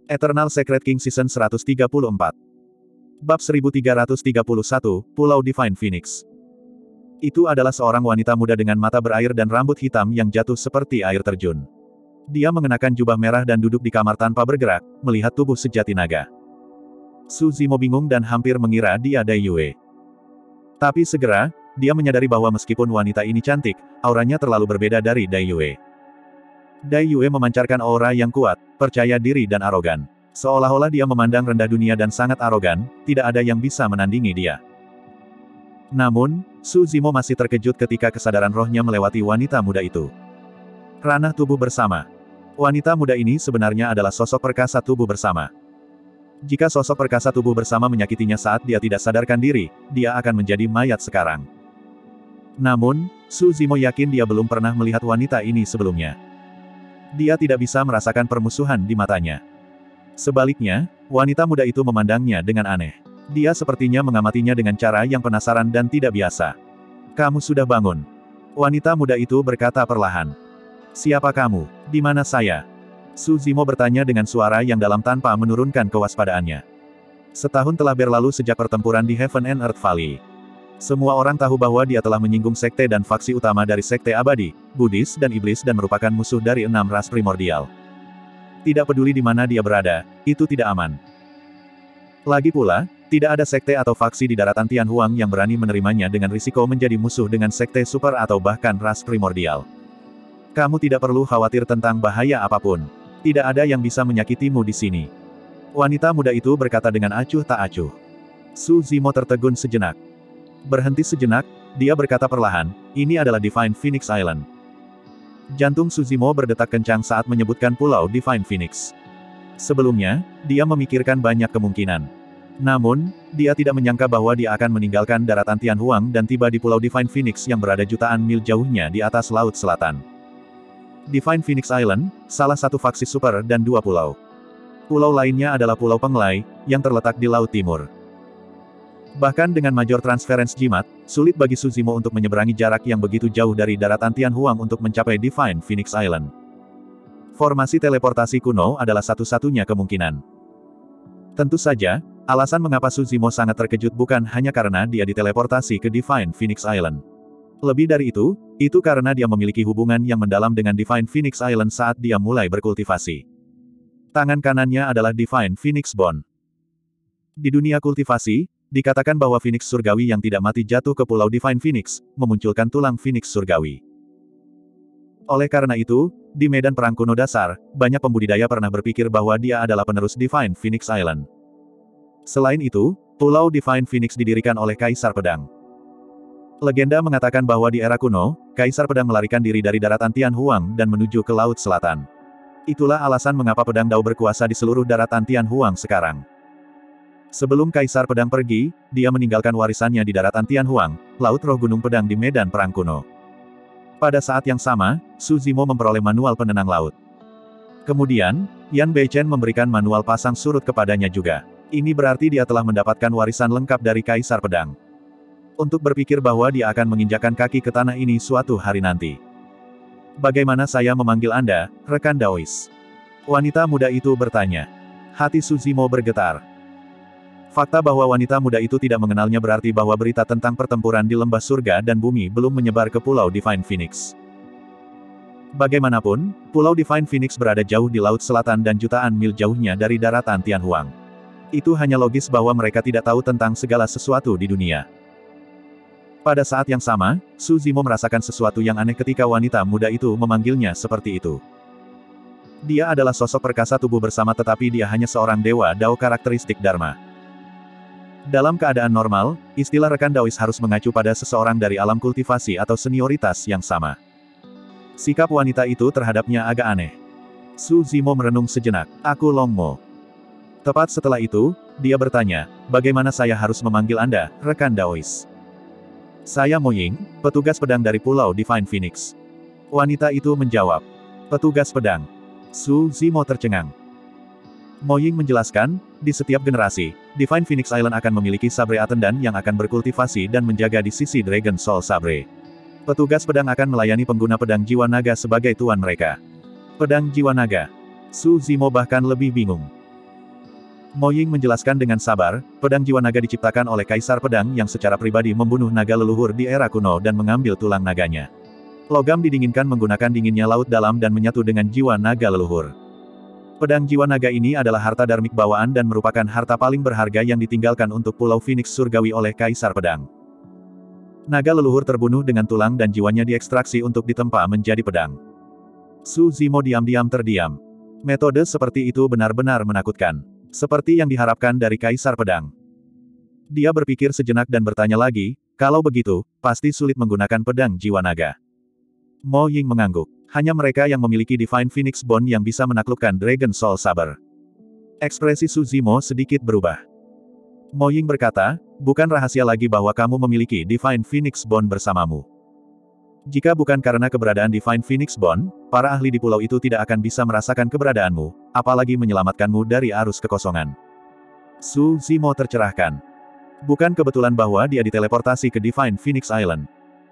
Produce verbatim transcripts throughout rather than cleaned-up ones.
Eternal Secret King Season seratus tiga puluh empat. Bab seribu tiga ratus tiga puluh satu, Pulau Divine Phoenix. Itu adalah seorang wanita muda dengan mata berair dan rambut hitam yang jatuh seperti air terjun. Dia mengenakan jubah merah dan duduk di kamar tanpa bergerak, melihat tubuh sejati naga. Su Zimo bingung dan hampir mengira dia Dai Yue. Tapi segera, dia menyadari bahwa meskipun wanita ini cantik, auranya terlalu berbeda dari Dai Yue. Dai Yue memancarkan aura yang kuat, percaya diri dan arogan. Seolah-olah dia memandang rendah dunia dan sangat arogan, tidak ada yang bisa menandingi dia. Namun, Su Zimo masih terkejut ketika kesadaran rohnya melewati wanita muda itu. Ranah tubuh bersama. Wanita muda ini sebenarnya adalah sosok perkasa tubuh bersama. Jika sosok perkasa tubuh bersama menyakitinya saat dia tidak sadarkan diri, dia akan menjadi mayat sekarang. Namun, Su Zimo yakin dia belum pernah melihat wanita ini sebelumnya. Dia tidak bisa merasakan permusuhan di matanya. Sebaliknya, wanita muda itu memandangnya dengan aneh. Dia sepertinya mengamatinya dengan cara yang penasaran dan tidak biasa. "Kamu sudah bangun?" Wanita muda itu berkata perlahan. "Siapa kamu? Di mana saya?" Su Zimo bertanya dengan suara yang dalam tanpa menurunkan kewaspadaannya. Setahun telah berlalu sejak pertempuran di Heaven and Earth Valley. Semua orang tahu bahwa dia telah menyinggung sekte dan faksi utama dari sekte abadi, Buddhis dan iblis dan merupakan musuh dari enam ras primordial. Tidak peduli di mana dia berada, itu tidak aman. Lagi pula, tidak ada sekte atau faksi di daratan Tianhuang yang berani menerimanya dengan risiko menjadi musuh dengan sekte super atau bahkan ras primordial. Kamu tidak perlu khawatir tentang bahaya apapun. Tidak ada yang bisa menyakitimu di sini. Wanita muda itu berkata dengan acuh tak acuh. Su Zimo tertegun sejenak. Berhenti sejenak, dia berkata perlahan, "Ini adalah Divine Phoenix Island." Jantung Su Zimo berdetak kencang saat menyebutkan Pulau Divine Phoenix. Sebelumnya, dia memikirkan banyak kemungkinan. Namun, dia tidak menyangka bahwa dia akan meninggalkan daratan Tianhuang dan tiba di Pulau Divine Phoenix yang berada jutaan mil jauhnya di atas Laut Selatan. Divine Phoenix Island, salah satu faksi super dan dua pulau. Pulau lainnya adalah Pulau Penglai, yang terletak di Laut Timur. Bahkan dengan Major Transference Jimat, sulit bagi Su Zimo untuk menyeberangi jarak yang begitu jauh dari daratan Tianhuang untuk mencapai Divine Phoenix Island. Formasi teleportasi kuno adalah satu-satunya kemungkinan. Tentu saja, alasan mengapa Su Zimo sangat terkejut bukan hanya karena dia diteleportasi ke Divine Phoenix Island. Lebih dari itu, itu karena dia memiliki hubungan yang mendalam dengan Divine Phoenix Island saat dia mulai berkultivasi. Tangan kanannya adalah Divine Phoenix Bone. Di dunia kultivasi, dikatakan bahwa Phoenix Surgawi yang tidak mati jatuh ke Pulau Divine Phoenix, memunculkan tulang Phoenix Surgawi. Oleh karena itu, di medan perang kuno dasar, banyak pembudidaya pernah berpikir bahwa dia adalah penerus Divine Phoenix Island. Selain itu, Pulau Divine Phoenix didirikan oleh Kaisar Pedang. Legenda mengatakan bahwa di era kuno, Kaisar Pedang melarikan diri dari daratan Tianhuang dan menuju ke Laut Selatan. Itulah alasan mengapa Pedang Dao berkuasa di seluruh daratan Tianhuang sekarang. Sebelum Kaisar Pedang pergi, dia meninggalkan warisannya di daratan Tianhuang, Laut Roh Gunung Pedang di medan perang kuno. Pada saat yang sama, Su Zimo memperoleh manual penenang laut. Kemudian, Yan Beichen memberikan manual pasang surut kepadanya juga. Ini berarti dia telah mendapatkan warisan lengkap dari Kaisar Pedang. Untuk berpikir bahwa dia akan menginjakan kaki ke tanah ini suatu hari nanti. "Bagaimana saya memanggil Anda, rekan Daois?" Wanita muda itu bertanya. Hati Su Zimo bergetar. Fakta bahwa wanita muda itu tidak mengenalnya berarti bahwa berita tentang pertempuran di lembah surga dan bumi belum menyebar ke Pulau Divine Phoenix. Bagaimanapun, Pulau Divine Phoenix berada jauh di Laut Selatan dan jutaan mil jauhnya dari daratan Tianhuang. Itu hanya logis bahwa mereka tidak tahu tentang segala sesuatu di dunia. Pada saat yang sama, Su Zimo merasakan sesuatu yang aneh ketika wanita muda itu memanggilnya seperti itu. Dia adalah sosok perkasa tubuh bersama tetapi dia hanya seorang dewa Dao karakteristik Dharma. Dalam keadaan normal, istilah rekan Daois harus mengacu pada seseorang dari alam kultivasi atau senioritas yang sama. Sikap wanita itu terhadapnya agak aneh. Su Zimo merenung sejenak. "Aku Long Mo." Tepat setelah itu, dia bertanya, "Bagaimana saya harus memanggil Anda, rekan Daois?" "Saya Mo Ying, petugas pedang dari Pulau Divine Phoenix." Wanita itu menjawab. "Petugas pedang." Su Zimo tercengang. Mo Ying menjelaskan, di setiap generasi, Divine Phoenix Island akan memiliki sabre Atendan yang akan berkultivasi dan menjaga di sisi Dragon Soul Sabre. Petugas pedang akan melayani pengguna pedang jiwa naga sebagai tuan mereka. Pedang jiwa naga. Su Zimo bahkan lebih bingung. Mo Ying menjelaskan dengan sabar, pedang jiwa naga diciptakan oleh Kaisar Pedang yang secara pribadi membunuh naga leluhur di era kuno dan mengambil tulang naganya. Logam didinginkan menggunakan dinginnya laut dalam dan menyatu dengan jiwa naga leluhur. Pedang jiwa naga ini adalah harta darmik bawaan dan merupakan harta paling berharga yang ditinggalkan untuk Pulau Phoenix Surgawi oleh Kaisar Pedang. Naga leluhur terbunuh dengan tulang dan jiwanya diekstraksi untuk ditempa menjadi pedang. Su Zimo diam-diam terdiam. Metode seperti itu benar-benar menakutkan. Seperti yang diharapkan dari Kaisar Pedang. Dia berpikir sejenak dan bertanya lagi, kalau begitu, pasti sulit menggunakan pedang jiwa naga. Mo Ying mengangguk. Hanya mereka yang memiliki Divine Phoenix Bone yang bisa menaklukkan Dragon Soul Saber. Ekspresi Su Zimo sedikit berubah. Mo Ying berkata, bukan rahasia lagi bahwa kamu memiliki Divine Phoenix Bone bersamamu. Jika bukan karena keberadaan Divine Phoenix Bone, para ahli di pulau itu tidak akan bisa merasakan keberadaanmu, apalagi menyelamatkanmu dari arus kekosongan. Su Zimo tercerahkan. Bukan kebetulan bahwa dia diteleportasi ke Divine Phoenix Island.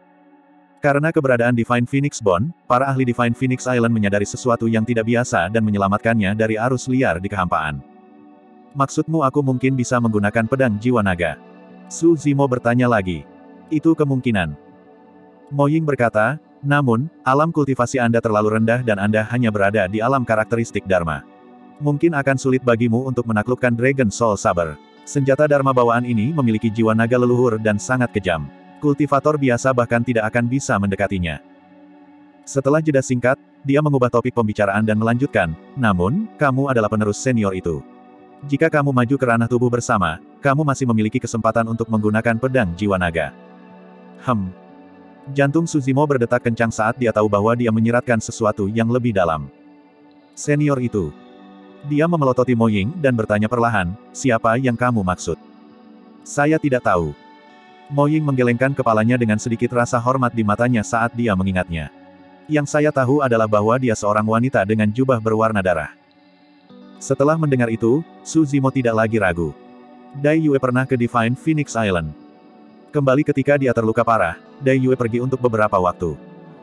Karena keberadaan Divine Phoenix Bone, para ahli Divine Phoenix Island menyadari sesuatu yang tidak biasa dan menyelamatkannya dari arus liar di kehampaan. Maksudmu aku mungkin bisa menggunakan pedang jiwa naga? Su Zimo bertanya lagi. Itu kemungkinan. Mo Ying berkata, namun, alam kultivasi Anda terlalu rendah dan Anda hanya berada di alam karakteristik Dharma. Mungkin akan sulit bagimu untuk menaklukkan Dragon Soul Saber. Senjata Dharma bawaan ini memiliki jiwa naga leluhur dan sangat kejam. Kultivator biasa bahkan tidak akan bisa mendekatinya. Setelah jeda singkat, dia mengubah topik pembicaraan dan melanjutkan, namun, kamu adalah penerus senior itu. Jika kamu maju ke ranah tubuh bersama, kamu masih memiliki kesempatan untuk menggunakan pedang jiwa naga. Hem. Jantung Su Zimo berdetak kencang saat dia tahu bahwa dia menyiratkan sesuatu yang lebih dalam. Senior itu. Dia memelototi Mo Ying dan bertanya perlahan, siapa yang kamu maksud? Saya tidak tahu. Mo Ying menggelengkan kepalanya dengan sedikit rasa hormat di matanya saat dia mengingatnya. Yang saya tahu adalah bahwa dia seorang wanita dengan jubah berwarna darah. Setelah mendengar itu, Su Zimo tidak lagi ragu. Dai Yue pernah ke Divine Phoenix Island. Kembali ketika dia terluka parah, Dai Yue pergi untuk beberapa waktu.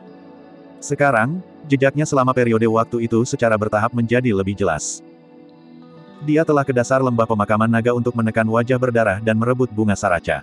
Sekarang, jejaknya selama periode waktu itu secara bertahap menjadi lebih jelas. Dia telah ke dasar lembah pemakaman naga untuk menekan wajah berdarah dan merebut bunga saraca.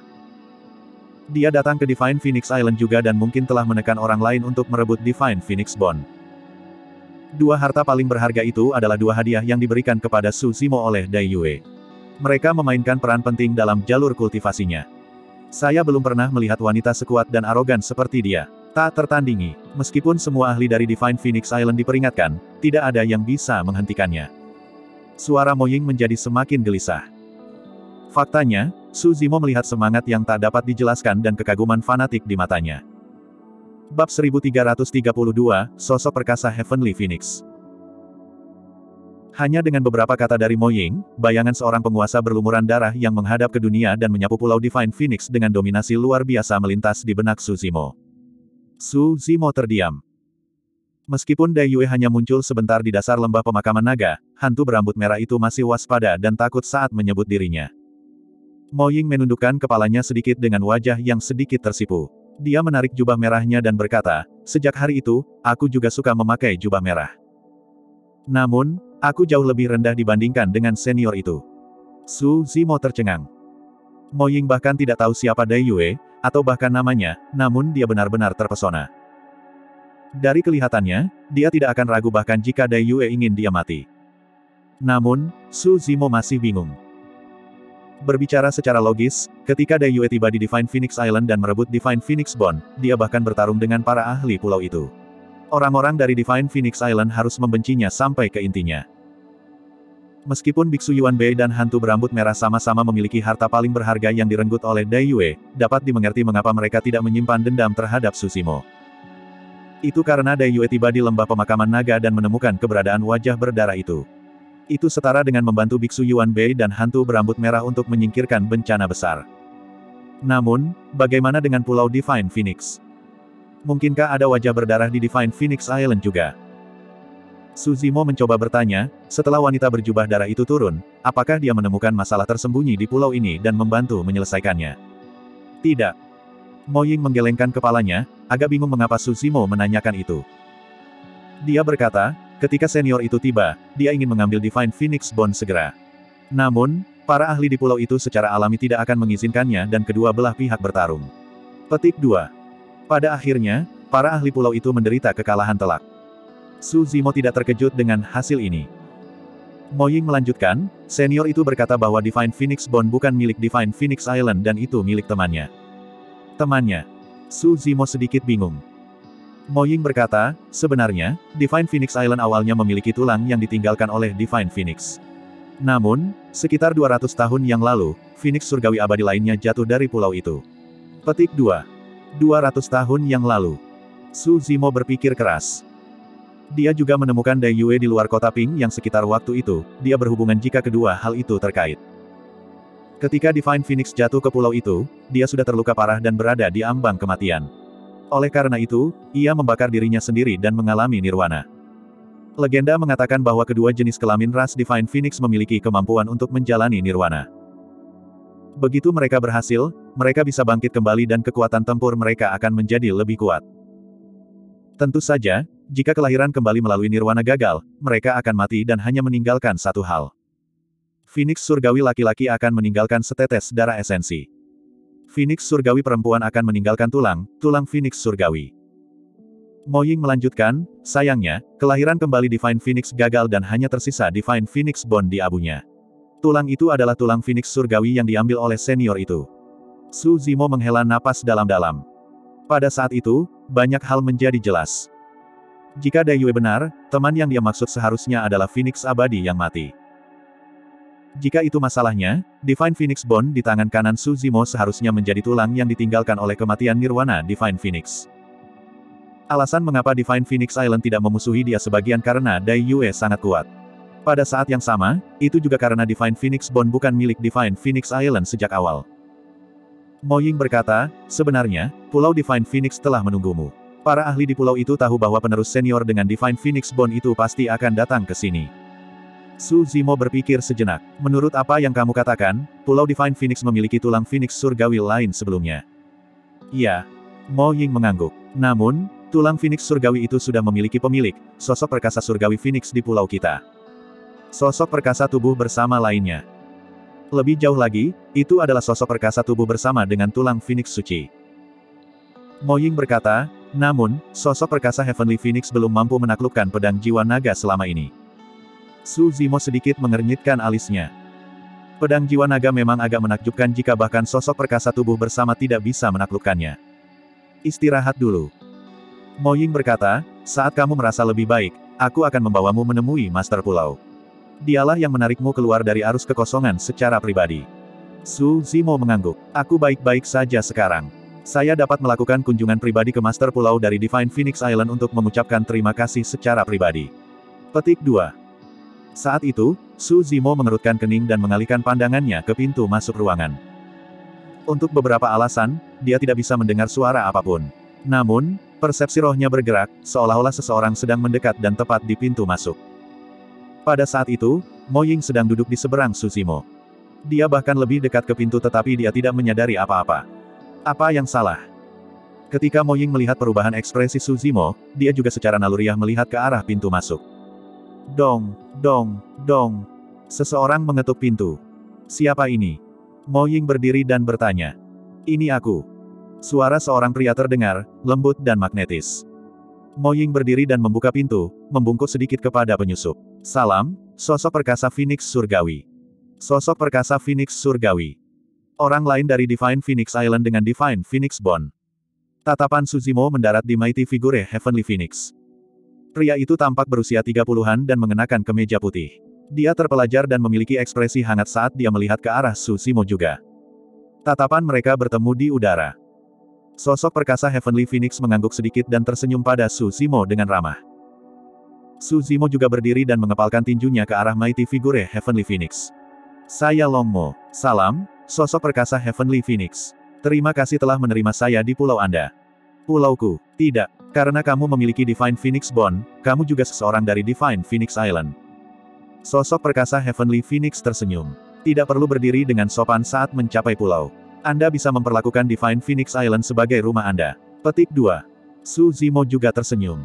Dia datang ke Divine Phoenix Island juga dan mungkin telah menekan orang lain untuk merebut Divine Phoenix Bone. Dua harta paling berharga itu adalah dua hadiah yang diberikan kepada Su Zimo oleh Dai Yue. Mereka memainkan peran penting dalam jalur kultivasinya. Saya belum pernah melihat wanita sekuat dan arogan seperti dia. Tak tertandingi. Meskipun semua ahli dari Divine Phoenix Island diperingatkan, tidak ada yang bisa menghentikannya. Suara Mo Ying menjadi semakin gelisah. Faktanya, Su Zimo melihat semangat yang tak dapat dijelaskan dan kekaguman fanatik di matanya. Bab seribu tiga ratus tiga puluh dua, Sosok Perkasa Heavenly Phoenix. Hanya dengan beberapa kata dari Mo Ying, bayangan seorang penguasa berlumuran darah yang menghadap ke dunia dan menyapu Pulau Divine Phoenix dengan dominasi luar biasa melintas di benak Su Zimo. Su Zimo terdiam. Meskipun Dai Yue hanya muncul sebentar di dasar lembah pemakaman naga, hantu berambut merah itu masih waspada dan takut saat menyebut dirinya. Mo Ying menundukkan kepalanya sedikit dengan wajah yang sedikit tersipu. Dia menarik jubah merahnya dan berkata, sejak hari itu, aku juga suka memakai jubah merah. Namun, aku jauh lebih rendah dibandingkan dengan senior itu. Su Zimo tercengang. Mo Ying bahkan tidak tahu siapa Dai Yue, atau bahkan namanya, namun dia benar-benar terpesona. Dari kelihatannya, dia tidak akan ragu bahkan jika Dai Yue ingin dia mati. Namun, Su Zimo masih bingung. Berbicara secara logis, ketika Dai Yue tiba di Divine Phoenix Island dan merebut Divine Phoenix Bone, dia bahkan bertarung dengan para ahli pulau itu. Orang-orang dari Divine Phoenix Island harus membencinya sampai ke intinya. Meskipun Biksu Yuan Bei dan hantu berambut merah sama-sama memiliki harta paling berharga yang direnggut oleh Dai Yue, dapat dimengerti mengapa mereka tidak menyimpan dendam terhadap Su Zimo. Itu karena Dai Yue tiba di lembah pemakaman naga dan menemukan keberadaan wajah berdarah itu. Itu setara dengan membantu Biksu Yuan Bei dan hantu berambut merah untuk menyingkirkan bencana besar. Namun, bagaimana dengan Pulau Divine Phoenix? Mungkinkah ada wajah berdarah di Divine Phoenix Island juga? Su Zimo mencoba bertanya, setelah wanita berjubah darah itu turun, apakah dia menemukan masalah tersembunyi di pulau ini dan membantu menyelesaikannya? Tidak. Mo Ying menggelengkan kepalanya, agak bingung mengapa Su Zimo menanyakan itu. Dia berkata, ketika senior itu tiba, dia ingin mengambil Divine Phoenix Bone segera. Namun, para ahli di pulau itu secara alami tidak akan mengizinkannya dan kedua belah pihak bertarung. Petik dua. Pada akhirnya, para ahli pulau itu menderita kekalahan telak. Su Zimo tidak terkejut dengan hasil ini. Mo Ying melanjutkan, senior itu berkata bahwa Divine Phoenix Bone bukan milik Divine Phoenix Island dan itu milik temannya. Temannya. Su Zimo sedikit bingung. Mo Ying berkata, sebenarnya, Divine Phoenix Island awalnya memiliki tulang yang ditinggalkan oleh Divine Phoenix. Namun, sekitar dua ratus tahun yang lalu, Phoenix surgawi abadi lainnya jatuh dari pulau itu. Petik dua. dua ratus tahun yang lalu. Su Zimo berpikir keras. Dia juga menemukan Dai Yue di luar kota Ping yang sekitar waktu itu, dia berhubungan jika kedua hal itu terkait. Ketika Divine Phoenix jatuh ke pulau itu, dia sudah terluka parah dan berada di ambang kematian. Oleh karena itu, ia membakar dirinya sendiri dan mengalami nirwana. Legenda mengatakan bahwa kedua jenis kelamin ras Divine Phoenix memiliki kemampuan untuk menjalani nirwana. Begitu mereka berhasil, mereka bisa bangkit kembali dan kekuatan tempur mereka akan menjadi lebih kuat. Tentu saja, jika kelahiran kembali melalui nirwana gagal, mereka akan mati dan hanya meninggalkan satu hal. Phoenix surgawi laki-laki akan meninggalkan setetes darah esensi. Phoenix surgawi perempuan akan meninggalkan tulang, tulang Phoenix surgawi. Mo Ying melanjutkan, sayangnya, kelahiran kembali Divine Phoenix gagal dan hanya tersisa Divine Phoenix Bone di abunya. Tulang itu adalah tulang Phoenix surgawi yang diambil oleh senior itu. Su Zimo menghela napas dalam-dalam. Pada saat itu, banyak hal menjadi jelas. Jika Dai Yue benar, teman yang dia maksud seharusnya adalah Phoenix abadi yang mati. Jika itu masalahnya, Divine Phoenix Bone di tangan kanan Su Zimo seharusnya menjadi tulang yang ditinggalkan oleh kematian nirwana Divine Phoenix. Alasan mengapa Divine Phoenix Island tidak memusuhi dia sebagian karena Dai Yue sangat kuat. Pada saat yang sama, itu juga karena Divine Phoenix Bone bukan milik Divine Phoenix Island sejak awal. Mo Ying berkata, sebenarnya, Pulau Divine Phoenix telah menunggumu. Para ahli di pulau itu tahu bahwa penerus senior dengan Divine Phoenix Bone itu pasti akan datang ke sini. Su Zimo berpikir sejenak. Menurut apa yang kamu katakan, Pulau Divine Phoenix memiliki tulang Phoenix surgawi lain sebelumnya. Iya. Mo Ying mengangguk. Namun, tulang Phoenix surgawi itu sudah memiliki pemilik, sosok perkasa surgawi Phoenix di pulau kita. Sosok perkasa tubuh bersama lainnya. Lebih jauh lagi, itu adalah sosok perkasa tubuh bersama dengan tulang Phoenix suci. Mo Ying berkata, namun, sosok perkasa Heavenly Phoenix belum mampu menaklukkan pedang jiwa naga selama ini. Su Zimo sedikit mengernyitkan alisnya. Pedang jiwa naga memang agak menakjubkan jika bahkan sosok perkasa tubuh bersama tidak bisa menaklukkannya. Istirahat dulu. Mo Ying berkata, saat kamu merasa lebih baik, aku akan membawamu menemui Master Pulau. Dialah yang menarikmu keluar dari arus kekosongan secara pribadi. Su Zimo mengangguk. Aku baik-baik saja sekarang. Saya dapat melakukan kunjungan pribadi ke Master Pulau dari Divine Phoenix Island untuk mengucapkan terima kasih secara pribadi. Petik dua. Saat itu, Su Zimo mengerutkan kening dan mengalihkan pandangannya ke pintu masuk ruangan. Untuk beberapa alasan, dia tidak bisa mendengar suara apapun. Namun, persepsi rohnya bergerak, seolah-olah seseorang sedang mendekat dan tepat di pintu masuk. Pada saat itu, Mo Ying sedang duduk di seberang Su Zimo. Dia bahkan lebih dekat ke pintu tetapi dia tidak menyadari apa-apa. Apa yang salah? Ketika Mo Ying melihat perubahan ekspresi Su Zimo, dia juga secara naluriah melihat ke arah pintu masuk. Dong, dong, dong. Seseorang mengetuk pintu. Siapa ini? Mo Ying berdiri dan bertanya. Ini aku. Suara seorang pria terdengar, lembut dan magnetis. Mo Ying berdiri dan membuka pintu, membungkuk sedikit kepada penyusup. Salam, sosok perkasa Phoenix surgawi. Sosok perkasa Phoenix surgawi. Orang lain dari Divine Phoenix Island dengan Divine Phoenix Bone. Tatapan Su Zimo mendarat di mighty figure Heavenly Phoenix. Pria itu tampak berusia tiga puluhan dan mengenakan kemeja putih. Dia terpelajar dan memiliki ekspresi hangat saat dia melihat ke arah Su Zimo juga. Tatapan mereka bertemu di udara. Sosok perkasa Heavenly Phoenix mengangguk sedikit dan tersenyum pada Su Zimo dengan ramah. Su Zimo juga berdiri dan mengepalkan tinjunya ke arah mighty figure Heavenly Phoenix. Saya Long Mo. Salam, sosok perkasa Heavenly Phoenix. Terima kasih telah menerima saya di pulau Anda. Pulauku. Tidak. Karena kamu memiliki Divine Phoenix Bone, kamu juga seseorang dari Divine Phoenix Island. Sosok perkasa Heavenly Phoenix tersenyum. Tidak perlu berdiri dengan sopan saat mencapai pulau. Anda bisa memperlakukan Divine Phoenix Island sebagai rumah Anda. Petik dua. Su Zimo juga tersenyum.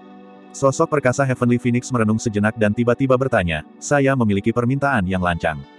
Sosok perkasa Heavenly Phoenix merenung sejenak dan tiba-tiba bertanya, saya memiliki permintaan yang lancang.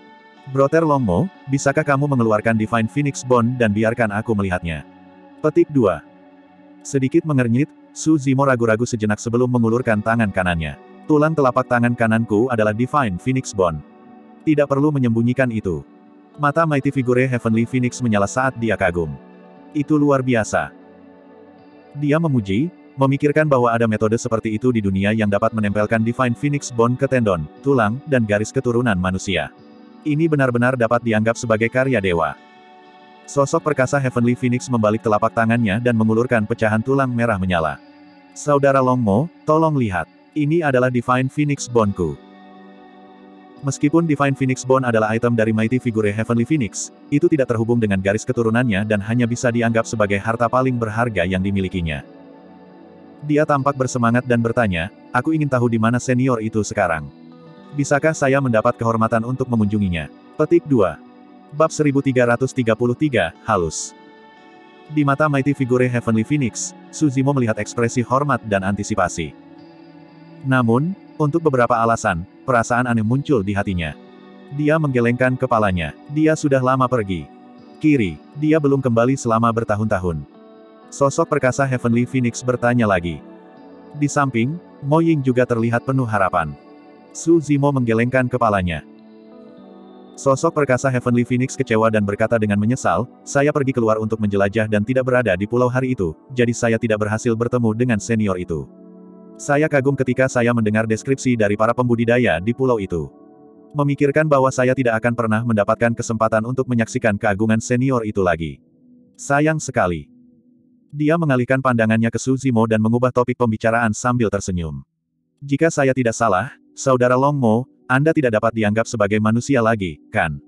Brother Longmo, bisakah kamu mengeluarkan Divine Phoenix Bond dan biarkan aku melihatnya? Petik dua. Sedikit mengernyit, Su Zimo ragu-ragu sejenak sebelum mengulurkan tangan kanannya. Tulang telapak tangan kananku adalah Divine Phoenix Bond. Tidak perlu menyembunyikan itu. Mata Mighty Figure Heavenly Phoenix menyala saat dia kagum. Itu luar biasa. Dia memuji, memikirkan bahwa ada metode seperti itu di dunia yang dapat menempelkan Divine Phoenix Bond ke tendon, tulang, dan garis keturunan manusia. Ini benar-benar dapat dianggap sebagai karya dewa. Sosok perkasa Heavenly Phoenix membalik telapak tangannya dan mengulurkan pecahan tulang merah menyala. Saudara Longmo, tolong lihat. Ini adalah Divine Phoenix Bond-ku. Meskipun Divine Phoenix Bond adalah item dari Mighty Figure Heavenly Phoenix, itu tidak terhubung dengan garis keturunannya dan hanya bisa dianggap sebagai harta paling berharga yang dimilikinya. Dia tampak bersemangat dan bertanya, aku ingin tahu di mana senior itu sekarang. Bisakah saya mendapat kehormatan untuk mengunjunginya? Petik dua. Bab seribu tiga ratus tiga puluh tiga, halus. Di mata Mighty Figure Heavenly Phoenix, Su Zimo melihat ekspresi hormat dan antisipasi. Namun, untuk beberapa alasan, perasaan aneh muncul di hatinya. Dia menggelengkan kepalanya. Dia sudah lama pergi. Kiri, dia belum kembali selama bertahun-tahun. Sosok perkasa Heavenly Phoenix bertanya lagi. Di samping, Mo Ying juga terlihat penuh harapan. Su Zimo menggelengkan kepalanya. Sosok perkasa Heavenly Phoenix kecewa dan berkata dengan menyesal, saya pergi keluar untuk menjelajah dan tidak berada di pulau hari itu, jadi saya tidak berhasil bertemu dengan senior itu. Saya kagum ketika saya mendengar deskripsi dari para pembudidaya di pulau itu. Memikirkan bahwa saya tidak akan pernah mendapatkan kesempatan untuk menyaksikan keagungan senior itu lagi. Sayang sekali. Dia mengalihkan pandangannya ke Su Zimo dan mengubah topik pembicaraan sambil tersenyum. Jika saya tidak salah, Saudara Longmo, Anda tidak dapat dianggap sebagai manusia lagi, kan?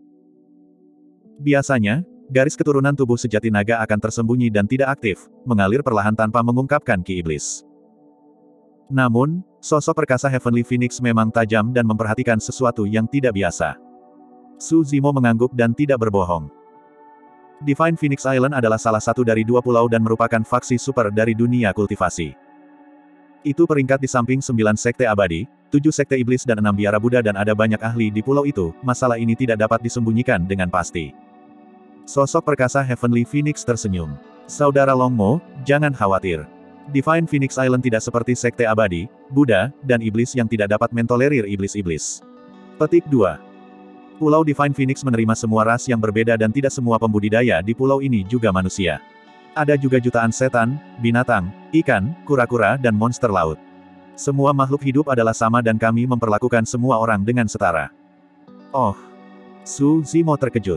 Biasanya, garis keturunan tubuh sejati naga akan tersembunyi dan tidak aktif, mengalir perlahan tanpa mengungkapkan ki iblis. Namun, sosok perkasa Heavenly Phoenix memang tajam dan memperhatikan sesuatu yang tidak biasa. Su Zimo mengangguk dan tidak berbohong. Divine Phoenix Island adalah salah satu dari dua pulau dan merupakan faksi super dari dunia kultivasi. Itu peringkat di samping sembilan sekte abadi, tujuh sekte iblis dan enam biara Buddha dan ada banyak ahli di pulau itu, masalah ini tidak dapat disembunyikan dengan pasti. Sosok perkasa Heavenly Phoenix tersenyum. Saudara Longmo, jangan khawatir. Divine Phoenix Island tidak seperti sekte abadi, Buddha, dan iblis yang tidak dapat mentolerir iblis-iblis. Petik dua. Pulau Divine Phoenix menerima semua ras yang berbeda dan tidak semua pembudidaya di pulau ini juga manusia. Ada juga jutaan setan, binatang, ikan, kura-kura dan monster laut. Semua makhluk hidup adalah sama dan kami memperlakukan semua orang dengan setara. Oh. Su Zimo terkejut.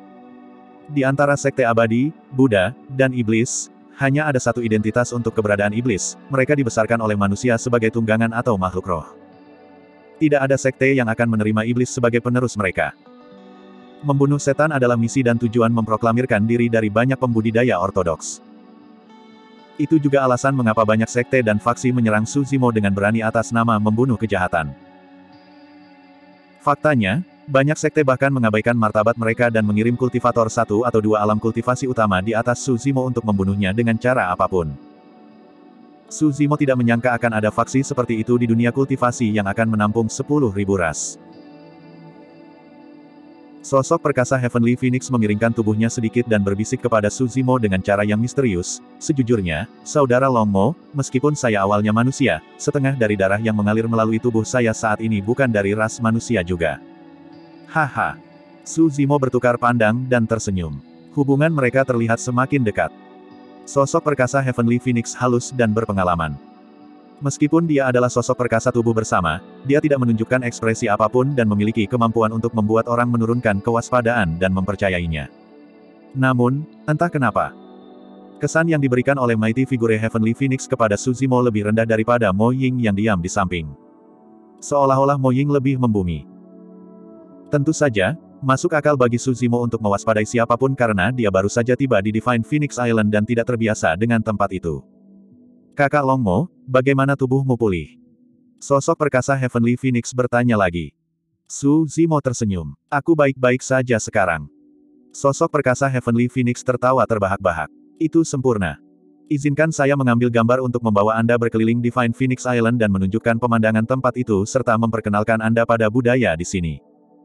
Di antara sekte abadi, Buddha, dan iblis, hanya ada satu identitas untuk keberadaan iblis, mereka dibesarkan oleh manusia sebagai tunggangan atau makhluk roh. Tidak ada sekte yang akan menerima iblis sebagai penerus mereka. Membunuh setan adalah misi dan tujuan memproklamirkan diri dari banyak pembudidaya ortodoks. Itu juga alasan mengapa banyak sekte dan faksi menyerang Su Zimo dengan berani atas nama membunuh kejahatan. Faktanya, banyak sekte bahkan mengabaikan martabat mereka dan mengirim kultivator satu atau dua alam kultivasi utama di atas Su Zimo untuk membunuhnya dengan cara apapun. Su Zimo tidak menyangka akan ada faksi seperti itu di dunia kultivasi yang akan menampung sepuluh ribu ras. Sosok perkasa Heavenly Phoenix memiringkan tubuhnya sedikit dan berbisik kepada Su Zimo dengan cara yang misterius, sejujurnya, Saudara Longmo, meskipun saya awalnya manusia, setengah dari darah yang mengalir melalui tubuh saya saat ini bukan dari ras manusia juga. Haha. Su Zimo bertukar pandang dan tersenyum. Hubungan mereka terlihat semakin dekat. Sosok perkasa Heavenly Phoenix halus dan berpengalaman. Meskipun dia adalah sosok perkasa tubuh bersama, dia tidak menunjukkan ekspresi apapun dan memiliki kemampuan untuk membuat orang menurunkan kewaspadaan dan mempercayainya. Namun, entah kenapa, kesan yang diberikan oleh Mighty Figure Heavenly Phoenix kepada Su Zimo lebih rendah daripada Mo Ying yang diam di samping. Seolah-olah Mo Ying lebih membumi. Tentu saja, masuk akal bagi Su Zimo untuk mewaspadai siapapun karena dia baru saja tiba di Divine Phoenix Island dan tidak terbiasa dengan tempat itu. Kakak Longmo, bagaimana tubuhmu pulih? Sosok perkasa Heavenly Phoenix bertanya lagi. Su Zimo tersenyum. Aku baik-baik saja sekarang. Sosok perkasa Heavenly Phoenix tertawa terbahak-bahak. Itu sempurna. Izinkan saya mengambil gambar untuk membawa Anda berkeliling Divine Phoenix Island dan menunjukkan pemandangan tempat itu serta memperkenalkan Anda pada budaya di sini.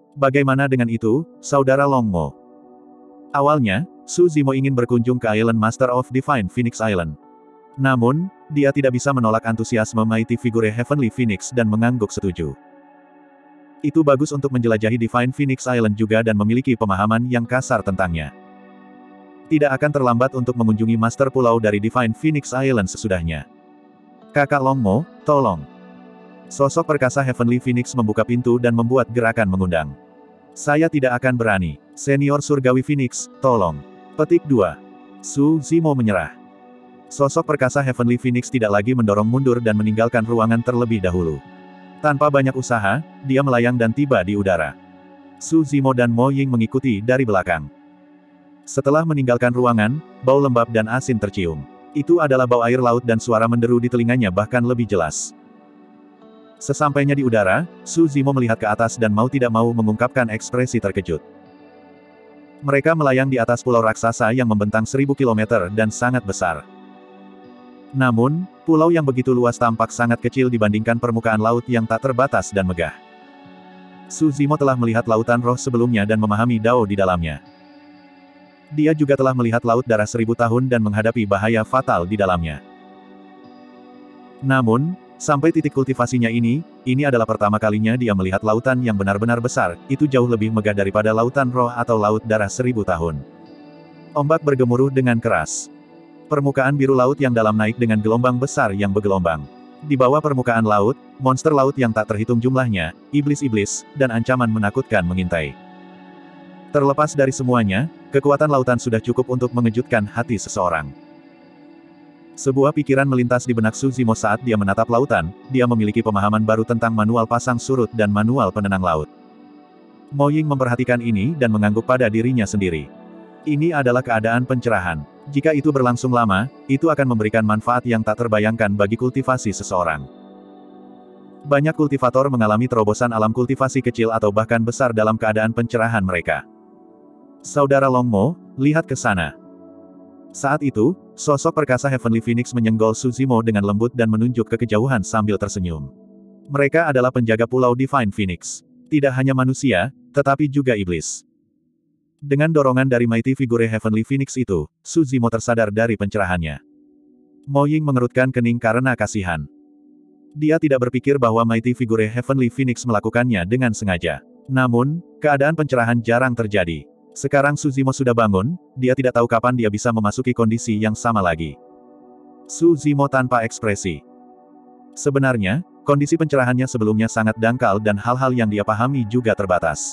Bagaimana dengan itu, Saudara Longmo? Awalnya, Su Zimo ingin berkunjung ke Island Master of Divine Phoenix Island. Namun, dia tidak bisa menolak antusiasme Mighty Figure Heavenly Phoenix dan mengangguk setuju. Itu bagus untuk menjelajahi Divine Phoenix Island juga dan memiliki pemahaman yang kasar tentangnya. Tidak akan terlambat untuk mengunjungi Master Pulau dari Divine Phoenix Island sesudahnya. Kakak Longmo, tolong. Sosok perkasa Heavenly Phoenix membuka pintu dan membuat gerakan mengundang. Saya tidak akan berani. Senior Surgawi Phoenix, tolong. Petik dua. Su Zimo menyerah. Sosok perkasa Heavenly Phoenix tidak lagi mendorong mundur dan meninggalkan ruangan terlebih dahulu. Tanpa banyak usaha, dia melayang dan tiba di udara. Su Zimo dan Mo Ying mengikuti dari belakang. Setelah meninggalkan ruangan, bau lembab dan asin tercium. Itu adalah bau air laut dan suara menderu di telinganya bahkan lebih jelas. Sesampainya di udara, Su Zimo melihat ke atas dan mau tidak mau mengungkapkan ekspresi terkejut. Mereka melayang di atas pulau raksasa yang membentang seribu kilometer dan sangat besar. Namun, pulau yang begitu luas tampak sangat kecil dibandingkan permukaan laut yang tak terbatas dan megah. Su Zimo telah melihat lautan roh sebelumnya dan memahami Dao di dalamnya. Dia juga telah melihat laut darah seribu tahun dan menghadapi bahaya fatal di dalamnya. Namun, sampai titik kultivasinya ini, ini adalah pertama kalinya dia melihat lautan yang benar-benar besar, itu jauh lebih megah daripada lautan roh atau laut darah seribu tahun. Ombak bergemuruh dengan keras. Permukaan biru laut yang dalam naik dengan gelombang besar yang bergelombang. Di bawah permukaan laut, monster laut yang tak terhitung jumlahnya, iblis-iblis, dan ancaman menakutkan mengintai. Terlepas dari semuanya, kekuatan lautan sudah cukup untuk mengejutkan hati seseorang. Sebuah pikiran melintas di benak Su Zimo saat dia menatap lautan, dia memiliki pemahaman baru tentang manual pasang surut dan manual penenang laut. Mo Ying memperhatikan ini dan mengangguk pada dirinya sendiri. Ini adalah keadaan pencerahan. Jika itu berlangsung lama, itu akan memberikan manfaat yang tak terbayangkan bagi kultivasi seseorang. Banyak kultivator mengalami terobosan alam kultivasi kecil atau bahkan besar dalam keadaan pencerahan mereka. Saudara Longmo, lihat ke sana. Saat itu, sosok perkasa Heavenly Phoenix menyenggol Su Zimo dengan lembut dan menunjuk ke kejauhan sambil tersenyum. Mereka adalah penjaga Pulau Divine Phoenix. Tidak hanya manusia, tetapi juga iblis. Dengan dorongan dari Mighty Figure Heavenly Phoenix itu, Su Zimo tersadar dari pencerahannya. Mo Ying mengerutkan kening karena kasihan. Dia tidak berpikir bahwa Mighty Figure Heavenly Phoenix melakukannya dengan sengaja. Namun, keadaan pencerahan jarang terjadi. Sekarang Su Zimo sudah bangun, dia tidak tahu kapan dia bisa memasuki kondisi yang sama lagi. Su Zimo tanpa ekspresi. Sebenarnya, kondisi pencerahannya sebelumnya sangat dangkal dan hal-hal yang dia pahami juga terbatas.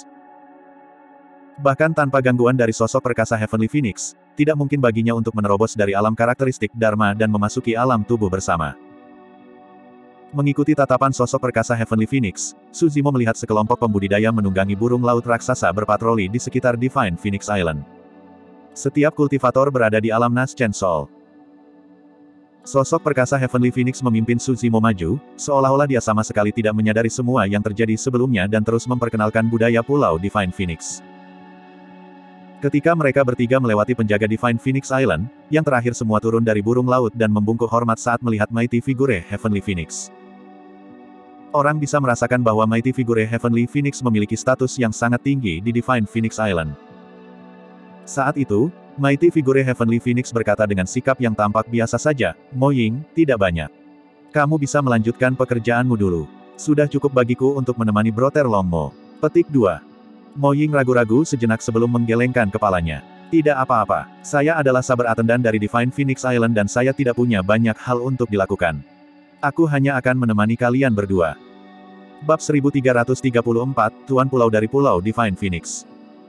Bahkan tanpa gangguan dari sosok perkasa Heavenly Phoenix, tidak mungkin baginya untuk menerobos dari alam karakteristik Dharma dan memasuki alam tubuh bersama. Mengikuti tatapan sosok perkasa Heavenly Phoenix, Su Zimo melihat sekelompok pembudidaya menunggangi burung laut raksasa berpatroli di sekitar Divine Phoenix Island. Setiap kultivator berada di alam Naschen Sol. Sosok perkasa Heavenly Phoenix memimpin Su Zimo maju, seolah-olah dia sama sekali tidak menyadari semua yang terjadi sebelumnya dan terus memperkenalkan budaya Pulau Divine Phoenix. Ketika mereka bertiga melewati penjaga Divine Phoenix Island, yang terakhir semua turun dari burung laut dan membungkuk hormat saat melihat Mighty Figure Heavenly Phoenix. Orang bisa merasakan bahwa Mighty Figure Heavenly Phoenix memiliki status yang sangat tinggi di Divine Phoenix Island. Saat itu, Mighty Figure Heavenly Phoenix berkata dengan sikap yang tampak biasa saja, Mo Ying, tidak banyak. Kamu bisa melanjutkan pekerjaanmu dulu. Sudah cukup bagiku untuk menemani Brother Longmo. Petik dua. Mo Ying ragu-ragu sejenak sebelum menggelengkan kepalanya. Tidak apa-apa, saya adalah saber atendan dari Divine Phoenix Island dan saya tidak punya banyak hal untuk dilakukan. Aku hanya akan menemani kalian berdua. Bab seribu tiga ratus tiga puluh empat, Tuan Pulau dari Pulau Divine Phoenix.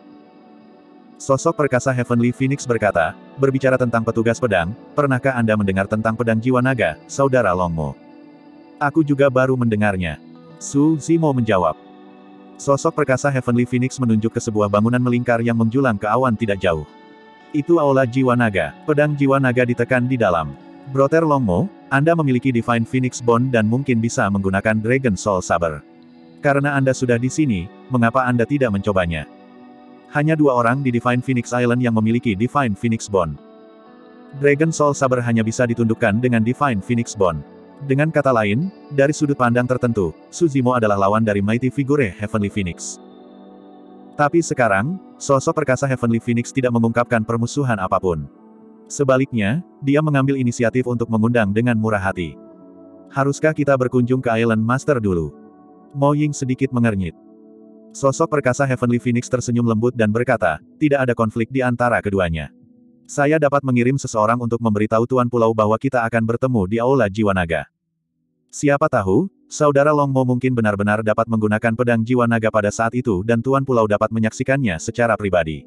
Sosok perkasa Heavenly Phoenix berkata, berbicara tentang petugas pedang, pernahkah Anda mendengar tentang pedang jiwa naga, Saudara Longmo? Aku juga baru mendengarnya. Su Zimo menjawab. Sosok perkasa Heavenly Phoenix menunjuk ke sebuah bangunan melingkar yang menjulang ke awan tidak jauh. Itu aula jiwa naga, pedang jiwa naga ditekan di dalam. Brother Longmo, Anda memiliki Divine Phoenix Bond dan mungkin bisa menggunakan Dragon Soul Saber. Karena Anda sudah di sini, mengapa Anda tidak mencobanya? Hanya dua orang di Divine Phoenix Island yang memiliki Divine Phoenix Bond. Dragon Soul Saber hanya bisa ditundukkan dengan Divine Phoenix Bond. Dengan kata lain, dari sudut pandang tertentu, Su Zimo adalah lawan dari Mighty Figure Heavenly Phoenix. Tapi sekarang, sosok perkasa Heavenly Phoenix tidak mengungkapkan permusuhan apapun. Sebaliknya, dia mengambil inisiatif untuk mengundang dengan murah hati. Haruskah kita berkunjung ke Island Master dulu? Mo Ying sedikit mengernyit. Sosok perkasa Heavenly Phoenix tersenyum lembut dan berkata, tidak ada konflik di antara keduanya. Saya dapat mengirim seseorang untuk memberitahu Tuan Pulau bahwa kita akan bertemu di Aula Jiwa Naga. Siapa tahu, Saudara Long Mo mungkin benar-benar dapat menggunakan pedang jiwa naga pada saat itu dan Tuan Pulau dapat menyaksikannya secara pribadi.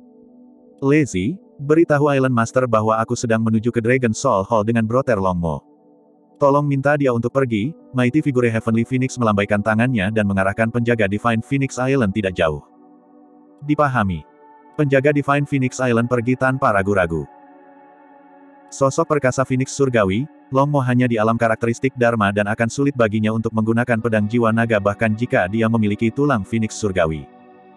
Lazy, beritahu Island Master bahwa aku sedang menuju ke Dragon Soul Hall dengan Brother Long Mo. Tolong minta dia untuk pergi. Mighty Figure Heavenly Phoenix melambaikan tangannya dan mengarahkan penjaga Divine Phoenix Island tidak jauh. Dipahami. Penjaga Divine Phoenix Island pergi tanpa ragu-ragu. Sosok perkasa Phoenix Surgawi, Long Mo hanya di alam karakteristik Dharma dan akan sulit baginya untuk menggunakan pedang jiwa naga bahkan jika dia memiliki tulang Phoenix Surgawi.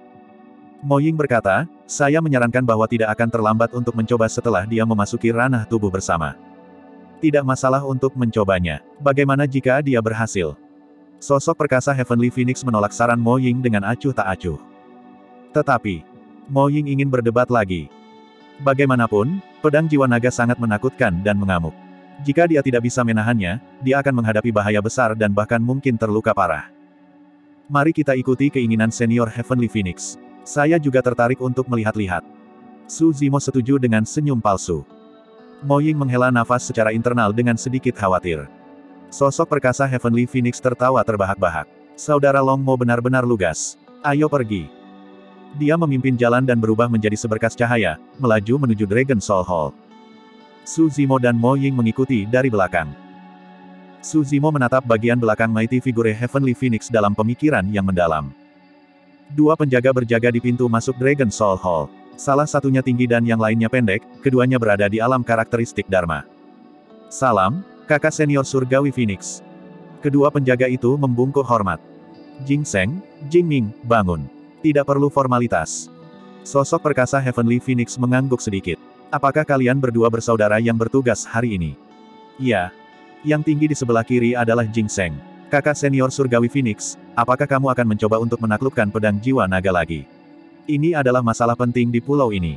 Mo Ying berkata, saya menyarankan bahwa tidak akan terlambat untuk mencoba setelah dia memasuki ranah tubuh bersama. Tidak masalah untuk mencobanya. Bagaimana jika dia berhasil? Sosok perkasa Heavenly Phoenix menolak saran Mo Ying dengan acuh tak acuh. Tetapi, Mo Ying ingin berdebat lagi. Bagaimanapun, pedang jiwa naga sangat menakutkan dan mengamuk. Jika dia tidak bisa menahannya, dia akan menghadapi bahaya besar dan bahkan mungkin terluka parah. Mari kita ikuti keinginan senior Heavenly Phoenix. Saya juga tertarik untuk melihat-lihat. Su Zimo setuju dengan senyum palsu. Mo Ying menghela nafas secara internal dengan sedikit khawatir. Sosok perkasa Heavenly Phoenix tertawa terbahak-bahak. Saudara Long Mo benar-benar lugas. Ayo pergi. Dia memimpin jalan dan berubah menjadi seberkas cahaya, melaju menuju Dragon Soul Hall. Su Zimo dan Mo Ying mengikuti dari belakang. Su Zimo menatap bagian belakang Mighty Figure Heavenly Phoenix dalam pemikiran yang mendalam. Dua penjaga berjaga di pintu masuk Dragon Soul Hall. Salah satunya tinggi dan yang lainnya pendek, keduanya berada di alam karakteristik Dharma. Salam, kakak senior surgawi Phoenix. Kedua penjaga itu membungkuk hormat. Jing Seng, Jing Ming, bangun. Tidak perlu formalitas. Sosok perkasa Heavenly Phoenix mengangguk sedikit. Apakah kalian berdua bersaudara yang bertugas hari ini? Iya. Yang tinggi di sebelah kiri adalah Jing Seng. Kakak senior surgawi Phoenix, apakah kamu akan mencoba untuk menaklukkan pedang jiwa naga lagi? Ini adalah masalah penting di pulau ini.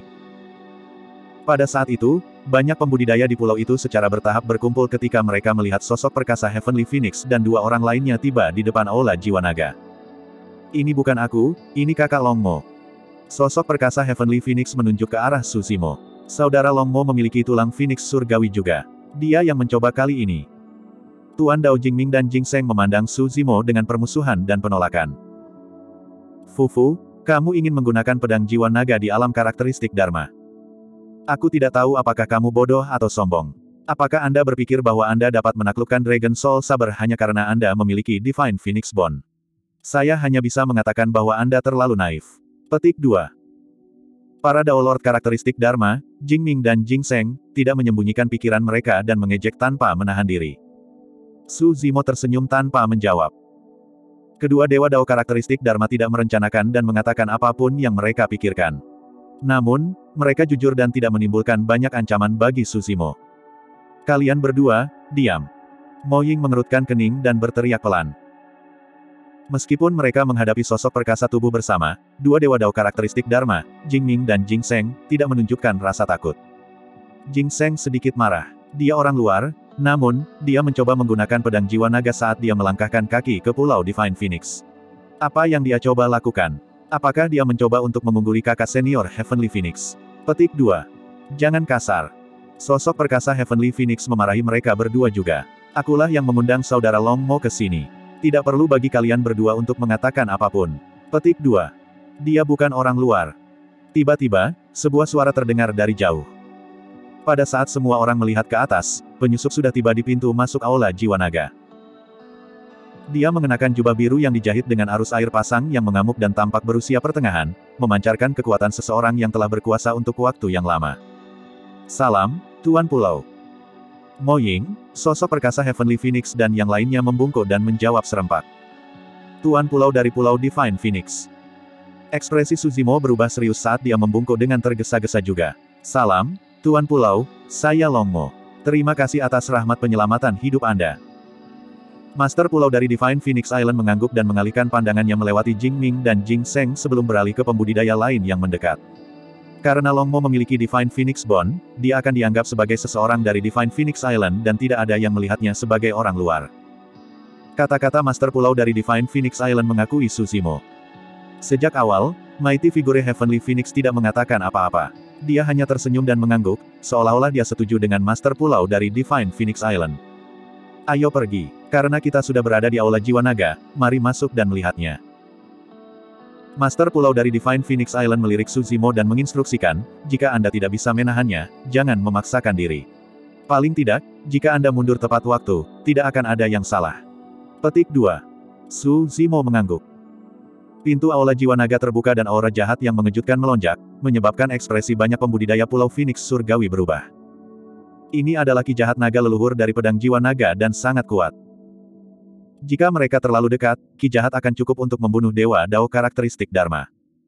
Pada saat itu, banyak pembudidaya di pulau itu secara bertahap berkumpul ketika mereka melihat sosok perkasa Heavenly Phoenix dan dua orang lainnya tiba di depan Aula Jiwa Naga. Ini bukan aku, ini kakak Long Mo. Sosok perkasa Heavenly Phoenix menunjuk ke arah Su Zimo. Saudara Long Mo memiliki tulang Phoenix surgawi juga. Dia yang mencoba kali ini. Tuan Dao Jingming dan Jing Seng memandang Su Zimo dengan permusuhan dan penolakan. Fufu, kamu ingin menggunakan pedang jiwa naga di alam karakteristik Dharma. Aku tidak tahu apakah kamu bodoh atau sombong. Apakah Anda berpikir bahwa Anda dapat menaklukkan Dragon Soul Saber hanya karena Anda memiliki Divine Phoenix Bone? Saya hanya bisa mengatakan bahwa Anda terlalu naif. Petik dua. Para Dao Lord karakteristik Dharma, Jingming dan Jing Seng, tidak menyembunyikan pikiran mereka dan mengejek tanpa menahan diri. Su Zimo tersenyum tanpa menjawab. Kedua Dewa Dao karakteristik Dharma tidak merencanakan dan mengatakan apapun yang mereka pikirkan. Namun, mereka jujur dan tidak menimbulkan banyak ancaman bagi Su Zimo. Kalian berdua, diam. Mo Ying mengerutkan kening dan berteriak pelan. Meskipun mereka menghadapi sosok perkasa tubuh bersama, dua Dewa Dao karakteristik Dharma, Jingming dan Jing Seng, tidak menunjukkan rasa takut. Jing Seng sedikit marah. Dia orang luar, namun, dia mencoba menggunakan pedang jiwa naga saat dia melangkahkan kaki ke Pulau Divine Phoenix. Apa yang dia coba lakukan? Apakah dia mencoba untuk mengungguli kakak senior Heavenly Phoenix? Petik dua. Jangan kasar. Sosok perkasa Heavenly Phoenix memarahi mereka berdua juga. Akulah yang mengundang saudara Long Mo ke sini. Tidak perlu bagi kalian berdua untuk mengatakan apapun. Petik dua. Dia bukan orang luar. Tiba-tiba, sebuah suara terdengar dari jauh. Pada saat semua orang melihat ke atas, penyusup sudah tiba di pintu masuk Aula Jiwa Naga. Dia mengenakan jubah biru yang dijahit dengan arus air pasang yang mengamuk dan tampak berusia pertengahan, memancarkan kekuatan seseorang yang telah berkuasa untuk waktu yang lama. Salam, Tuan Pulau. Mo Ying, sosok perkasa Heavenly Phoenix dan yang lainnya membungkuk dan menjawab serempak. Tuan Pulau dari Pulau Divine Phoenix. Ekspresi Su Zimo berubah serius saat dia membungkuk dengan tergesa-gesa juga. Salam, Tuan Pulau, saya Long Mo. Terima kasih atas rahmat penyelamatan hidup Anda. Master Pulau dari Divine Phoenix Island mengangguk dan mengalihkan pandangannya melewati Jing Ming dan Jing Seng sebelum beralih ke pembudidaya lain yang mendekat. Karena Long Mo memiliki Divine Phoenix Bond, dia akan dianggap sebagai seseorang dari Divine Phoenix Island dan tidak ada yang melihatnya sebagai orang luar. Kata-kata Master Pulau dari Divine Phoenix Island mengakui Su Zimo. Sejak awal, Mighty Figure Heavenly Phoenix tidak mengatakan apa-apa. Dia hanya tersenyum dan mengangguk, seolah-olah dia setuju dengan Master Pulau dari Divine Phoenix Island. Ayo pergi. Karena kita sudah berada di Aula Jiwa Naga, mari masuk dan melihatnya. Master Pulau dari Divine Phoenix Island melirik Su Zimo dan menginstruksikan, jika Anda tidak bisa menahannya, jangan memaksakan diri. Paling tidak, jika Anda mundur tepat waktu, tidak akan ada yang salah. Petik dua. Su Zimo mengangguk. Pintu Aula Jiwa Naga terbuka dan aura jahat yang mengejutkan melonjak, menyebabkan ekspresi banyak pembudidaya Pulau Phoenix Surgawi berubah. Ini adalah ki jahat naga leluhur dari pedang jiwa naga dan sangat kuat. Jika mereka terlalu dekat, ki jahat akan cukup untuk membunuh dewa Dao karakteristik Dharma.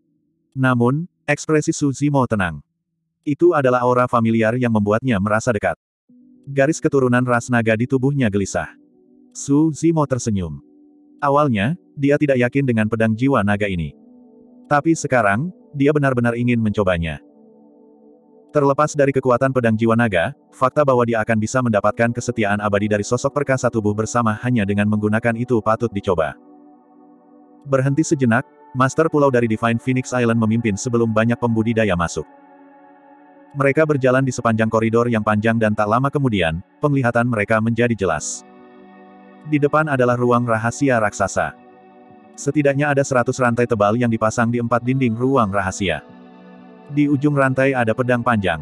Namun, ekspresi Su Zimo tenang. Itu adalah aura familiar yang membuatnya merasa dekat. Garis keturunan ras naga di tubuhnya gelisah. Su Zimo tersenyum. Awalnya, dia tidak yakin dengan pedang jiwa naga ini. Tapi sekarang, dia benar-benar ingin mencobanya. Terlepas dari kekuatan pedang jiwa naga, fakta bahwa dia akan bisa mendapatkan kesetiaan abadi dari sosok perkasa tubuh bersama hanya dengan menggunakan itu patut dicoba. Berhenti sejenak, Master Pulau dari Divine Phoenix Island memimpin sebelum banyak pembudidaya masuk. Mereka berjalan di sepanjang koridor yang panjang dan tak lama kemudian, penglihatan mereka menjadi jelas. Di depan adalah ruang rahasia raksasa. Setidaknya ada seratus rantai tebal yang dipasang di empat dinding ruang rahasia. Di ujung rantai ada pedang panjang.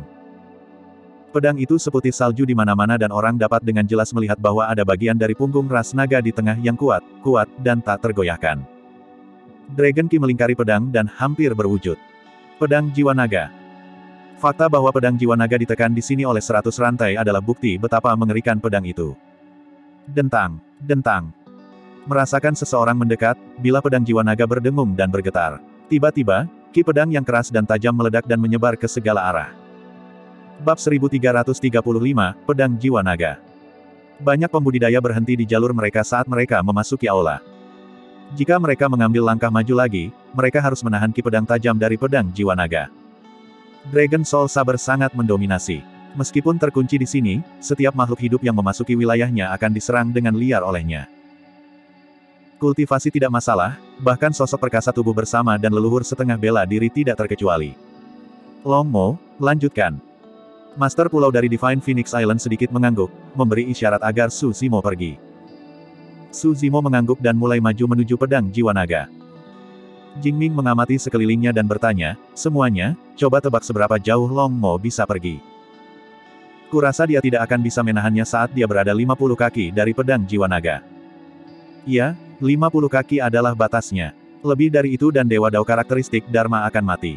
Pedang itu seputih salju di mana-mana dan orang dapat dengan jelas melihat bahwa ada bagian dari punggung ras naga di tengah yang kuat, kuat, dan tak tergoyahkan. Dragon Ki melingkari pedang dan hampir berwujud. Pedang jiwa naga. Fakta bahwa pedang jiwa naga ditekan di sini oleh seratus rantai adalah bukti betapa mengerikan pedang itu. Dentang, dentang. Merasakan seseorang mendekat, bila pedang jiwa naga berdengung dan bergetar. Tiba-tiba, ki pedang yang keras dan tajam meledak dan menyebar ke segala arah. Bab seribu tiga ratus tiga puluh lima, Pedang Jiwa Naga. Banyak pembudidaya berhenti di jalur mereka saat mereka memasuki aula. Jika mereka mengambil langkah maju lagi, mereka harus menahan ki pedang tajam dari pedang jiwa naga. Dragon Soul Saber sangat mendominasi. Meskipun terkunci di sini, setiap makhluk hidup yang memasuki wilayahnya akan diserang dengan liar olehnya. Kultivasi tidak masalah, bahkan sosok perkasa tubuh bersama dan leluhur setengah bela diri tidak terkecuali. Long Mo, lanjutkan. Master Pulau dari Divine Phoenix Island sedikit mengangguk, memberi isyarat agar Su Zimo pergi. Su Zimo mengangguk dan mulai maju menuju pedang jiwa naga. Jing Ming mengamati sekelilingnya dan bertanya, semuanya, coba tebak seberapa jauh Long Mo bisa pergi. Kurasa dia tidak akan bisa menahannya saat dia berada lima puluh kaki dari pedang jiwa naga. Ya, lima puluh kaki adalah batasnya. Lebih dari itu dan Dewa Dao karakteristik Dharma akan mati.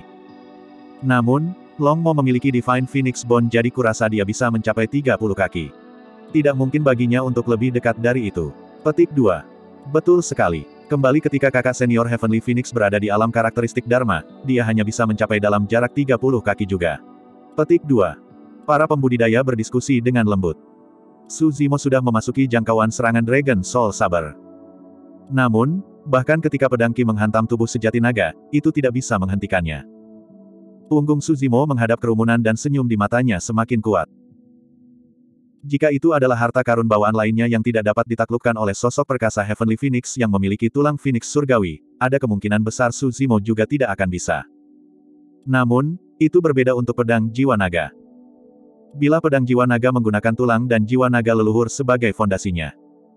Namun, Long Mo memiliki Divine Phoenix Bond jadi kurasa dia bisa mencapai tiga puluh kaki. Tidak mungkin baginya untuk lebih dekat dari itu. Petik dua. Betul sekali. Kembali ketika kakak senior Heavenly Phoenix berada di alam karakteristik Dharma, dia hanya bisa mencapai dalam jarak tiga puluh kaki juga. Petik dua. Para pembudidaya berdiskusi dengan lembut. Su Zimo sudah memasuki jangkauan serangan Dragon Soul Saber. Namun, bahkan ketika pedang Ki menghantam tubuh sejati naga, itu tidak bisa menghentikannya. Punggung Su Zimo menghadap kerumunan dan senyum di matanya semakin kuat. Jika itu adalah harta karun bawaan lainnya yang tidak dapat ditaklukkan oleh sosok perkasa Heavenly Phoenix yang memiliki tulang Phoenix surgawi, ada kemungkinan besar Su Zimo juga tidak akan bisa. Namun, itu berbeda untuk pedang jiwa naga. Bila pedang jiwa naga menggunakan tulang dan jiwa naga leluhur sebagai fondasinya.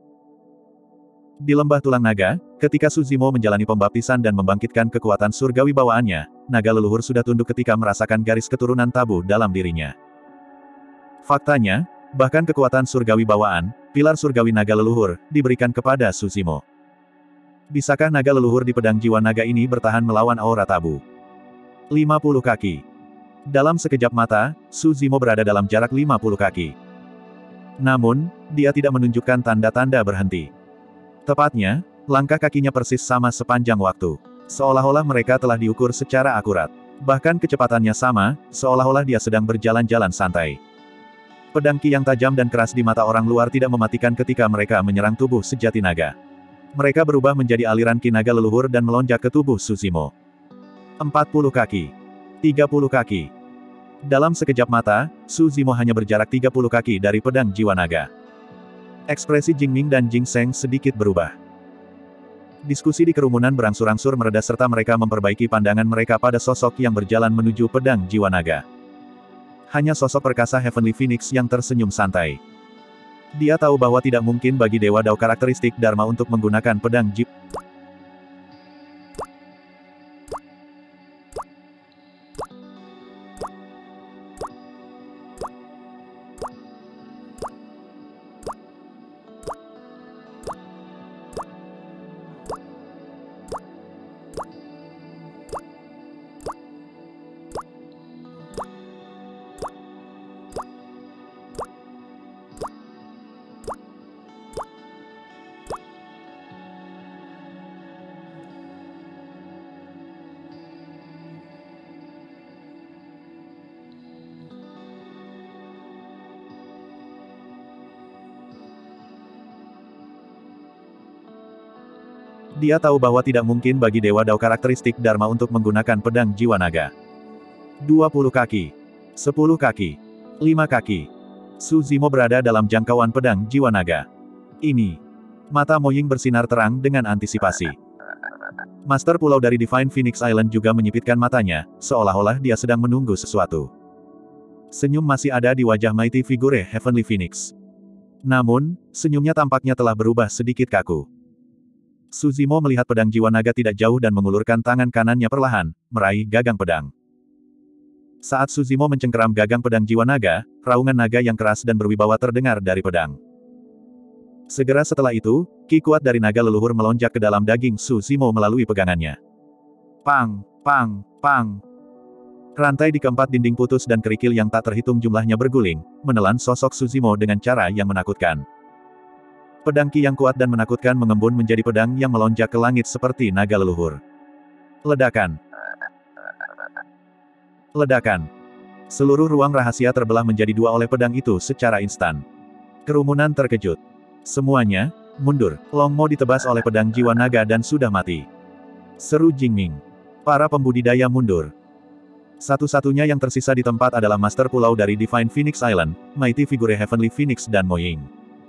Di lembah tulang naga, ketika Su Zimo menjalani pembaptisan dan membangkitkan kekuatan surgawi bawaannya, naga leluhur sudah tunduk ketika merasakan garis keturunan tabu dalam dirinya. Faktanya, bahkan kekuatan surgawi bawaan, pilar surgawi naga leluhur, diberikan kepada Su Zimo. Bisakah naga leluhur di pedang jiwa naga ini bertahan melawan aura tabu? lima puluh kaki. Dalam sekejap mata, Su Zimo berada dalam jarak lima puluh kaki. Namun, dia tidak menunjukkan tanda-tanda berhenti. Tepatnya, langkah kakinya persis sama sepanjang waktu. Seolah-olah mereka telah diukur secara akurat. Bahkan kecepatannya sama, seolah-olah dia sedang berjalan-jalan santai. Pedang ki yang tajam dan keras di mata orang luar tidak mematikan ketika mereka menyerang tubuh sejati naga. Mereka berubah menjadi aliran ki naga leluhur dan melonjak ke tubuh Suzimo. empat puluh kaki. tiga puluh kaki. Dalam sekejap mata, Suzimo hanya berjarak tiga puluh kaki dari pedang jiwa naga. Ekspresi Jingming dan Jing Seng sedikit berubah. Diskusi di kerumunan berangsur-angsur mereda serta mereka memperbaiki pandangan mereka pada sosok yang berjalan menuju pedang jiwa naga. Hanya sosok perkasa Heavenly Phoenix yang tersenyum santai. Dia tahu bahwa tidak mungkin bagi Dewa Dao karakteristik Dharma untuk menggunakan pedang jiwa. Dia tahu bahwa tidak mungkin bagi Dewa Dao karakteristik Dharma untuk menggunakan pedang jiwa naga. dua puluh kaki. sepuluh kaki. lima kaki. Suzimo berada dalam jangkauan pedang jiwa naga. Ini. Mata Mo Ying bersinar terang dengan antisipasi. Master Pulau dari Divine Phoenix Island juga menyipitkan matanya, seolah-olah dia sedang menunggu sesuatu. Senyum masih ada di wajah Mighty Figure Heavenly Phoenix. Namun, senyumnya tampaknya telah berubah sedikit kaku. Suzimo melihat pedang jiwa naga tidak jauh dan mengulurkan tangan kanannya perlahan, meraih gagang pedang. Saat Suzimo mencengkeram gagang pedang jiwa naga, raungan naga yang keras dan berwibawa terdengar dari pedang. Segera setelah itu, ki kuat dari naga leluhur melonjak ke dalam daging Suzimo melalui pegangannya. Pang, pang, pang. Rantai di keempat dinding putus dan kerikil yang tak terhitung jumlahnya berguling, menelan sosok Suzimo dengan cara yang menakutkan. Pedang ki yang kuat dan menakutkan mengembun menjadi pedang yang melonjak ke langit seperti naga leluhur. Ledakan. Ledakan. Seluruh ruang rahasia terbelah menjadi dua oleh pedang itu secara instan. Kerumunan terkejut. Semuanya, mundur. Long Mo ditebas oleh pedang jiwa naga dan sudah mati. Seru Jingming. Para pembudidaya mundur. Satu-satunya yang tersisa di tempat adalah Master Pulau dari Divine Phoenix Island, Mighty Figure Heavenly Phoenix dan Mo Ying.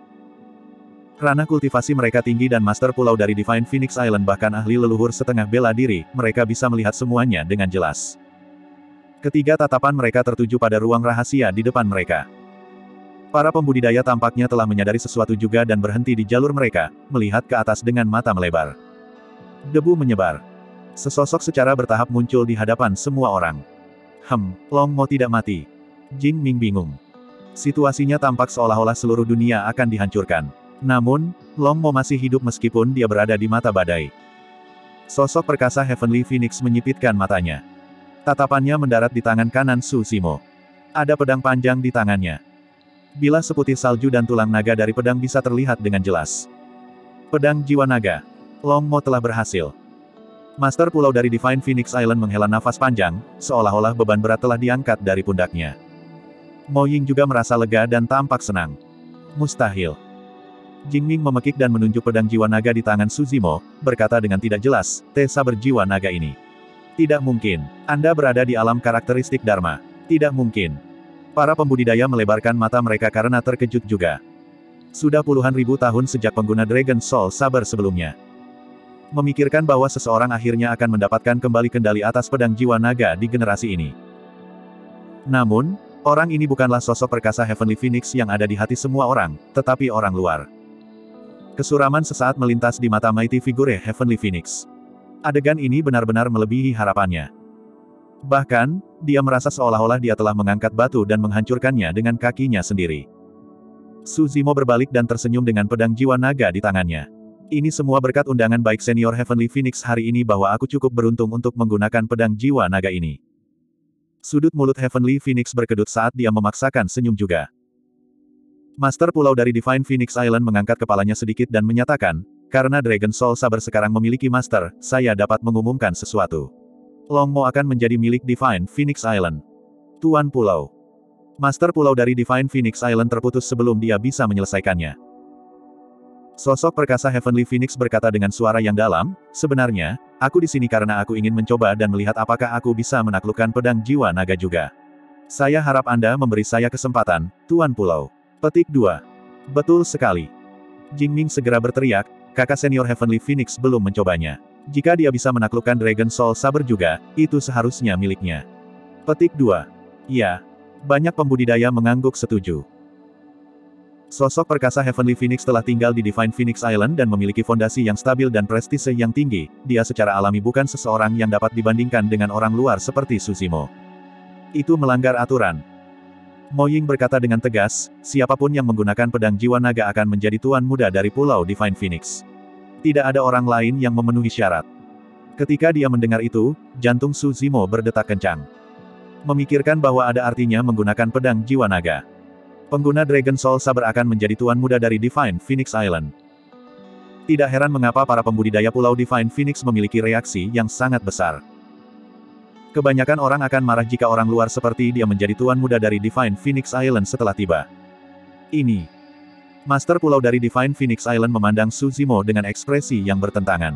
Ranah kultivasi mereka tinggi dan Master Pulau dari Divine Phoenix Island bahkan ahli leluhur setengah bela diri, mereka bisa melihat semuanya dengan jelas. Ketiga tatapan mereka tertuju pada ruang rahasia di depan mereka. Para pembudidaya tampaknya telah menyadari sesuatu juga dan berhenti di jalur mereka, melihat ke atas dengan mata melebar. Debu menyebar. Sesosok secara bertahap muncul di hadapan semua orang. Hem, Long Mo tidak mati. Jing Ming bingung. Situasinya tampak seolah-olah seluruh dunia akan dihancurkan. Namun, Long Mo masih hidup meskipun dia berada di mata badai. Sosok perkasa Heavenly Phoenix menyipitkan matanya. Tatapannya mendarat di tangan kanan Suzimo. Ada pedang panjang di tangannya. Bilah seputih salju dan tulang naga dari pedang bisa terlihat dengan jelas. Pedang jiwa naga. Long Mo telah berhasil. Master Pulau dari Divine Phoenix Island menghela nafas panjang, seolah-olah beban berat telah diangkat dari pundaknya. Mo Ying juga merasa lega dan tampak senang. Mustahil. Jingming memekik dan menunjuk pedang jiwa naga di tangan Suzimo, berkata dengan tidak jelas, Te saber jiwa naga ini. Tidak mungkin. Anda berada di alam karakteristik Dharma. Tidak mungkin. Para pembudidaya melebarkan mata mereka karena terkejut juga. Sudah puluhan ribu tahun sejak pengguna Dragon Soul Saber sebelumnya. Memikirkan bahwa seseorang akhirnya akan mendapatkan kembali kendali atas pedang jiwa naga di generasi ini. Namun, orang ini bukanlah sosok perkasa Heavenly Phoenix yang ada di hati semua orang, tetapi orang luar. Kesuraman sesaat melintas di mata Mighty Figure Heavenly Phoenix. Adegan ini benar-benar melebihi harapannya. Bahkan, dia merasa seolah-olah dia telah mengangkat batu dan menghancurkannya dengan kakinya sendiri. Suzimo berbalik dan tersenyum dengan pedang jiwa naga di tangannya. Ini semua berkat undangan baik senior Heavenly Phoenix hari ini bahwa aku cukup beruntung untuk menggunakan pedang jiwa naga ini. Sudut mulut Heavenly Phoenix berkedut saat dia memaksakan senyum juga. Master Pulau dari Divine Phoenix Island mengangkat kepalanya sedikit dan menyatakan, karena Dragon Soul Saber sekarang memiliki Master, saya dapat mengumumkan sesuatu. Long Mo akan menjadi milik Divine Phoenix Island. Tuan Pulau. Master Pulau dari Divine Phoenix Island terputus sebelum dia bisa menyelesaikannya. Sosok perkasa Heavenly Phoenix berkata dengan suara yang dalam, sebenarnya, aku di sini karena aku ingin mencoba dan melihat apakah aku bisa menaklukkan pedang jiwa naga juga. Saya harap Anda memberi saya kesempatan, Tuan Pulau. Petik dua. Betul sekali. Jingming segera berteriak, kakak senior Heavenly Phoenix belum mencobanya. Jika dia bisa menaklukkan Dragon Soul Saber juga, itu seharusnya miliknya. Petik dua. Ya. Banyak pembudidaya mengangguk setuju. Sosok perkasa Heavenly Phoenix telah tinggal di Divine Phoenix Island dan memiliki fondasi yang stabil dan prestise yang tinggi. Dia secara alami bukan seseorang yang dapat dibandingkan dengan orang luar seperti Suzimo. Itu melanggar aturan. Mo Ying berkata dengan tegas, siapapun yang menggunakan pedang jiwa naga akan menjadi tuan muda dari Pulau Divine Phoenix. Tidak ada orang lain yang memenuhi syarat. Ketika dia mendengar itu, jantung Suzimo berdetak kencang. Memikirkan bahwa ada artinya menggunakan pedang jiwa naga. Pengguna Dragon Soul Saber akan menjadi tuan muda dari Divine Phoenix Island. Tidak heran mengapa para pembudidaya Pulau Divine Phoenix memiliki reaksi yang sangat besar. Kebanyakan orang akan marah jika orang luar seperti dia menjadi tuan muda dari Divine Phoenix Island setelah tiba. Ini. Master Pulau dari Divine Phoenix Island memandang Suzimo dengan ekspresi yang bertentangan.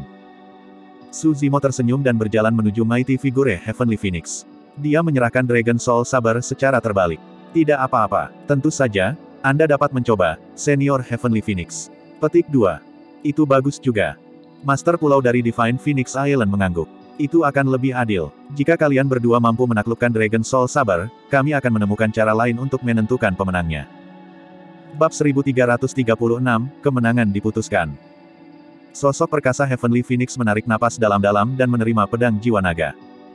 Suzimo tersenyum dan berjalan menuju Mighty Figure Heavenly Phoenix. Dia menyerahkan Dragon Soul Saber secara terbalik. Tidak apa-apa, tentu saja, Anda dapat mencoba, Senior Heavenly Phoenix. Petik dua. Itu bagus juga. Master Pulau dari Divine Phoenix Island mengangguk. Itu akan lebih adil. Jika kalian berdua mampu menaklukkan Dragon Soul Saber, kami akan menemukan cara lain untuk menentukan pemenangnya. Bab seribu tiga ratus tiga puluh enam, Kemenangan diputuskan. Sosok perkasa Heavenly Phoenix menarik napas dalam-dalam dan menerima pedang jiwa naga.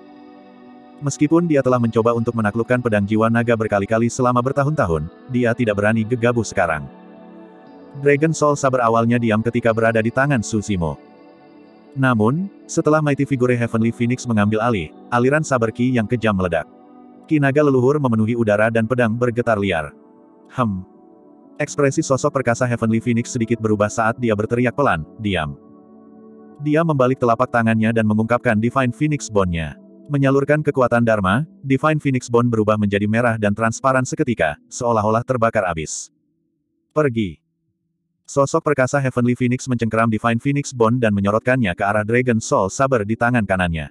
Meskipun dia telah mencoba untuk menaklukkan pedang jiwa naga berkali-kali selama bertahun-tahun, dia tidak berani gegabah sekarang. Dragon Soul Saber awalnya diam ketika berada di tangan Suzimo. Namun, setelah Mighty Figure Heavenly Phoenix mengambil alih, aliran saber ki yang kejam meledak. Ki naga leluhur memenuhi udara dan pedang bergetar liar. Hem. Ekspresi sosok perkasa Heavenly Phoenix sedikit berubah saat dia berteriak pelan, diam. Dia membalik telapak tangannya dan mengungkapkan Divine Phoenix Bone-nya. Menyalurkan kekuatan Dharma, Divine Phoenix Bone berubah menjadi merah dan transparan seketika, seolah-olah terbakar abis. Pergi. Sosok perkasa Heavenly Phoenix mencengkeram Divine Phoenix Bone dan menyorotkannya ke arah Dragon Soul Saber di tangan kanannya.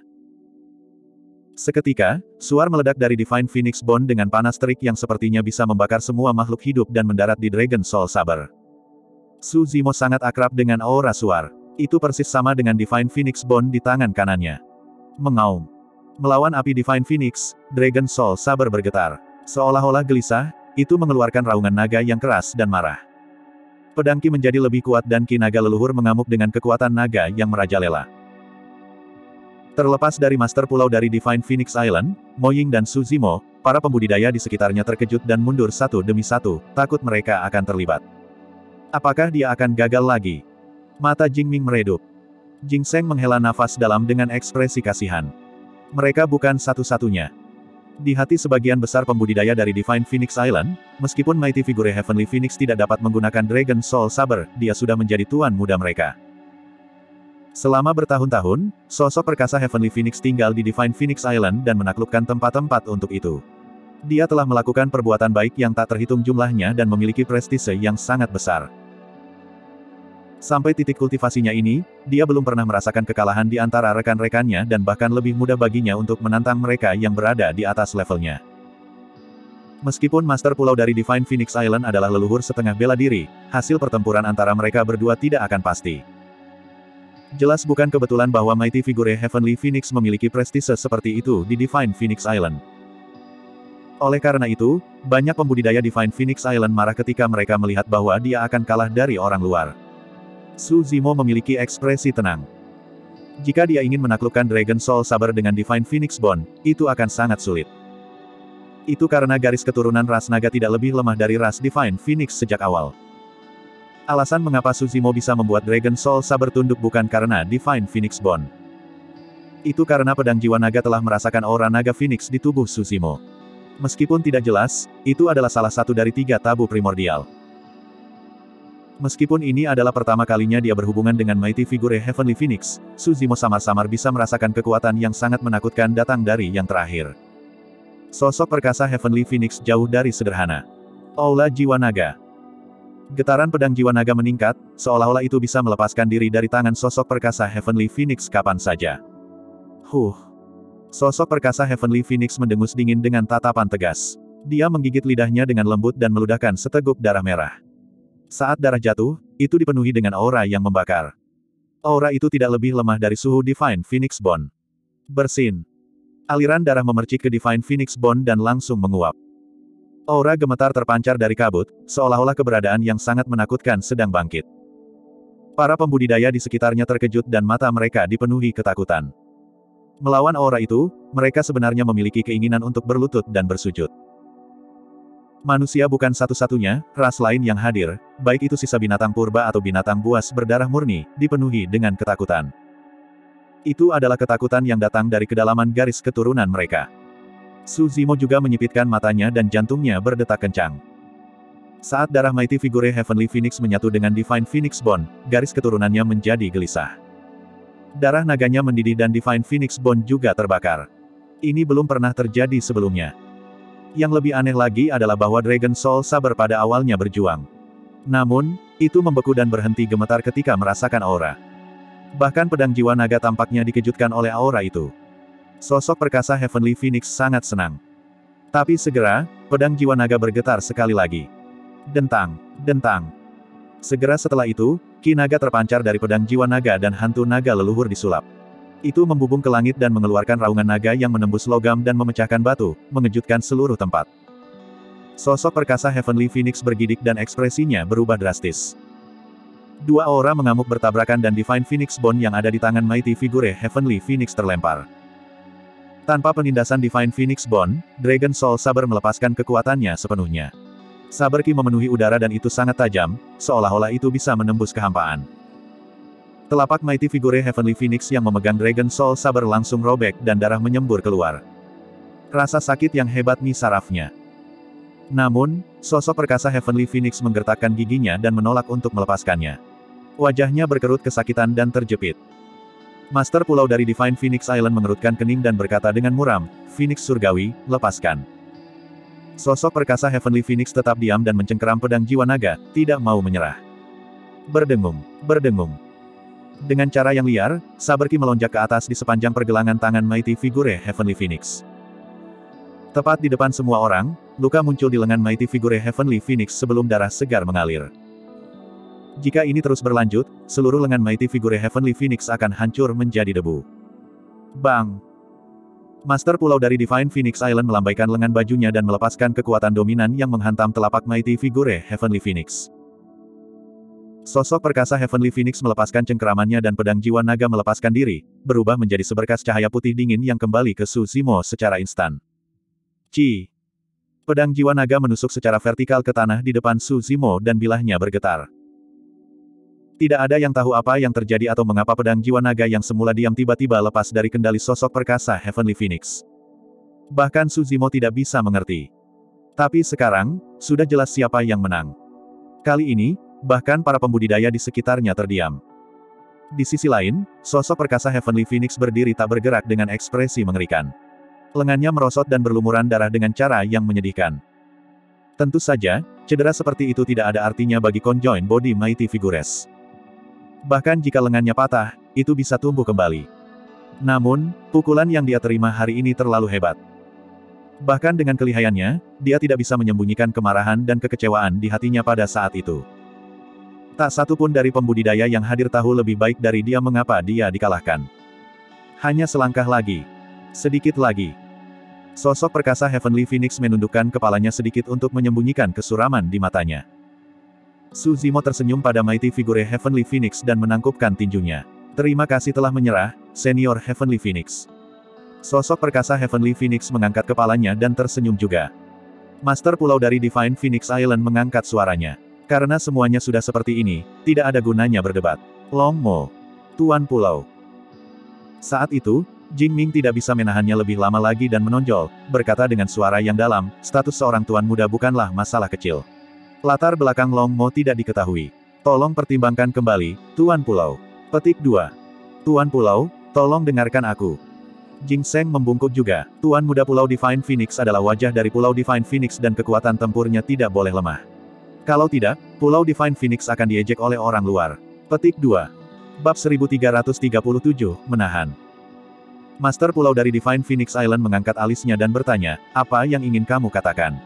Seketika, suar meledak dari Divine Phoenix Bone dengan panas terik yang sepertinya bisa membakar semua makhluk hidup dan mendarat di Dragon Soul Saber. Suzimo sangat akrab dengan aura suar. Itu persis sama dengan Divine Phoenix Bone di tangan kanannya. Mengaum. Melawan api Divine Phoenix, Dragon Soul Saber bergetar. Seolah-olah gelisah, itu mengeluarkan raungan naga yang keras dan marah. Pedang Ki menjadi lebih kuat dan Ki naga leluhur mengamuk dengan kekuatan naga yang merajalela. Terlepas dari Master Pulau dari Divine Phoenix Island, Mo Ying dan Suzimo, para pembudidaya di sekitarnya terkejut dan mundur satu demi satu, takut mereka akan terlibat. Apakah dia akan gagal lagi? Mata Jingming meredup. Jing Seng menghela nafas dalam dengan ekspresi kasihan. Mereka bukan satu-satunya. Di hati sebagian besar pembudidaya dari Divine Phoenix Island, meskipun Mighty Figure Heavenly Phoenix tidak dapat menggunakan Dragon Soul Saber, dia sudah menjadi tuan muda mereka. Selama bertahun-tahun, sosok perkasa Heavenly Phoenix tinggal di Divine Phoenix Island dan menaklukkan tempat-tempat untuk itu. Dia telah melakukan perbuatan baik yang tak terhitung jumlahnya dan memiliki prestise yang sangat besar. Sampai titik kultivasinya ini, dia belum pernah merasakan kekalahan di antara rekan-rekannya dan bahkan lebih mudah baginya untuk menantang mereka yang berada di atas levelnya. Meskipun Master Pulau dari Divine Phoenix Island adalah leluhur setengah bela diri, hasil pertempuran antara mereka berdua tidak akan pasti. Jelas bukan kebetulan bahwa Mighty Figure Heavenly Phoenix memiliki prestise seperti itu di Divine Phoenix Island. Oleh karena itu, banyak pembudidaya Divine Phoenix Island marah ketika mereka melihat bahwa dia akan kalah dari orang luar. Suzimo memiliki ekspresi tenang. Jika dia ingin menaklukkan Dragon Soul Saber dengan Divine Phoenix Bone, itu akan sangat sulit. Itu karena garis keturunan ras naga tidak lebih lemah dari ras Divine Phoenix sejak awal. Alasan mengapa Suzimo bisa membuat Dragon Soul Saber tunduk bukan karena Divine Phoenix Bone. Itu karena pedang jiwa naga telah merasakan aura naga Phoenix di tubuh Suzimo. Meskipun tidak jelas, itu adalah salah satu dari tiga tabu primordial. Meskipun ini adalah pertama kalinya dia berhubungan dengan Mighty Figure Heavenly Phoenix, Suzimo samar-samar bisa merasakan kekuatan yang sangat menakutkan datang dari yang terakhir. Sosok perkasa Heavenly Phoenix jauh dari sederhana. Aula jiwa naga. Getaran pedang jiwa naga meningkat, seolah-olah itu bisa melepaskan diri dari tangan sosok perkasa Heavenly Phoenix kapan saja. Huh. Sosok perkasa Heavenly Phoenix mendengus dingin dengan tatapan tegas. Dia menggigit lidahnya dengan lembut dan meludahkan seteguk darah merah. Saat darah jatuh, itu dipenuhi dengan aura yang membakar. Aura itu tidak lebih lemah dari suhu Divine Phoenix Bone. Bersin. Aliran darah memercik ke Divine Phoenix Bone dan langsung menguap. Aura gemetar terpancar dari kabut, seolah-olah keberadaan yang sangat menakutkan sedang bangkit. Para pembudidaya di sekitarnya terkejut dan mata mereka dipenuhi ketakutan. Melawan aura itu, mereka sebenarnya memiliki keinginan untuk berlutut dan bersujud. Manusia bukan satu-satunya, ras lain yang hadir, baik itu sisa binatang purba atau binatang buas berdarah murni, dipenuhi dengan ketakutan. Itu adalah ketakutan yang datang dari kedalaman garis keturunan mereka. Su Zimo juga menyipitkan matanya dan jantungnya berdetak kencang. Saat darah Mighty Figure Heavenly Phoenix menyatu dengan Divine Phoenix Bone, garis keturunannya menjadi gelisah. Darah naganya mendidih dan Divine Phoenix Bone juga terbakar. Ini belum pernah terjadi sebelumnya. Yang lebih aneh lagi adalah bahwa Dragon Soul Saber pada awalnya berjuang. Namun, itu membeku dan berhenti gemetar ketika merasakan aura. Bahkan pedang jiwa naga tampaknya dikejutkan oleh aura itu. Sosok perkasa Heavenly Phoenix sangat senang. Tapi segera, pedang jiwa naga bergetar sekali lagi. Dentang, dentang. Segera setelah itu, ki naga terpancar dari pedang jiwa naga dan hantu naga leluhur disulap. Itu membubung ke langit dan mengeluarkan raungan naga yang menembus logam dan memecahkan batu, mengejutkan seluruh tempat. Sosok perkasa Heavenly Phoenix bergidik dan ekspresinya berubah drastis. Dua aura mengamuk bertabrakan dan Divine Phoenix Bone yang ada di tangan Mighty Figure Heavenly Phoenix terlempar. Tanpa penindasan Divine Phoenix Bone, Dragon Soul Saber melepaskan kekuatannya sepenuhnya. Saber ki memenuhi udara dan itu sangat tajam, seolah-olah itu bisa menembus kehampaan. Telapak Mighty Figure Heavenly Phoenix yang memegang Dragon Soul Saber langsung robek dan darah menyembur keluar. Rasa sakit yang hebat nih sarafnya. Namun, sosok perkasa Heavenly Phoenix menggertakkan giginya dan menolak untuk melepaskannya. Wajahnya berkerut kesakitan dan terjepit. Master Pulau dari Divine Phoenix Island mengerutkan kening dan berkata dengan muram, "Phoenix Surgawi, lepaskan." Sosok perkasa Heavenly Phoenix tetap diam dan mencengkeram pedang jiwa naga, tidak mau menyerah. Berdengung, berdengung. Dengan cara yang liar, saber ki melonjak ke atas di sepanjang pergelangan tangan Mighty Figure Heavenly Phoenix. Tepat di depan semua orang, luka muncul di lengan Mighty Figure Heavenly Phoenix sebelum darah segar mengalir. Jika ini terus berlanjut, seluruh lengan Mighty Figure Heavenly Phoenix akan hancur menjadi debu. Bang! Master Pulau dari Divine Phoenix Island melambaikan lengan bajunya dan melepaskan kekuatan dominan yang menghantam telapak Mighty Figure Heavenly Phoenix. Sosok perkasa Heavenly Phoenix melepaskan cengkeramannya dan pedang jiwa naga melepaskan diri, berubah menjadi seberkas cahaya putih dingin yang kembali ke Su Zimo secara instan. Ci! Pedang jiwa naga menusuk secara vertikal ke tanah di depan Su Zimo dan bilahnya bergetar. Tidak ada yang tahu apa yang terjadi atau mengapa pedang jiwa naga yang semula diam tiba-tiba lepas dari kendali sosok perkasa Heavenly Phoenix. Bahkan Su Zimo tidak bisa mengerti. Tapi sekarang, sudah jelas siapa yang menang. Kali ini, bahkan para pembudidaya di sekitarnya terdiam. Di sisi lain, sosok perkasa Heavenly Phoenix berdiri tak bergerak dengan ekspresi mengerikan. Lengannya merosot dan berlumuran darah dengan cara yang menyedihkan. Tentu saja, cedera seperti itu tidak ada artinya bagi conjoined body Mighty Figures. Bahkan jika lengannya patah, itu bisa tumbuh kembali. Namun, pukulan yang dia terima hari ini terlalu hebat. Bahkan dengan kelihayannya, dia tidak bisa menyembunyikan kemarahan dan kekecewaan di hatinya pada saat itu. Tak satu pun dari pembudidaya yang hadir tahu lebih baik dari dia mengapa dia dikalahkan. Hanya selangkah lagi. Sedikit lagi. Sosok perkasa Heavenly Phoenix menundukkan kepalanya sedikit untuk menyembunyikan kesuraman di matanya. Su Zimo tersenyum pada Mighty Figure Heavenly Phoenix dan menangkupkan tinjunya. Terima kasih telah menyerah, Senior Heavenly Phoenix. Sosok perkasa Heavenly Phoenix mengangkat kepalanya dan tersenyum juga. Master Pulau dari Divine Phoenix Island mengangkat suaranya. Karena semuanya sudah seperti ini, tidak ada gunanya berdebat. Long Mo. Tuan Pulau. Saat itu, Jing Ming tidak bisa menahannya lebih lama lagi dan menonjol, berkata dengan suara yang dalam, status seorang tuan muda bukanlah masalah kecil. Latar belakang Long Mo tidak diketahui. Tolong pertimbangkan kembali, Tuan Pulau. Petik dua. Tuan Pulau, tolong dengarkan aku. Jing Seng membungkuk juga. Tuan muda Pulau Divine Phoenix adalah wajah dari Pulau Divine Phoenix dan kekuatan tempurnya tidak boleh lemah. Kalau tidak, Pulau Divine Phoenix akan diejek oleh orang luar. Petik dua. Bab seribu tiga ratus tiga puluh tujuh, menahan. Master Pulau dari Divine Phoenix Island mengangkat alisnya dan bertanya, apa yang ingin kamu katakan?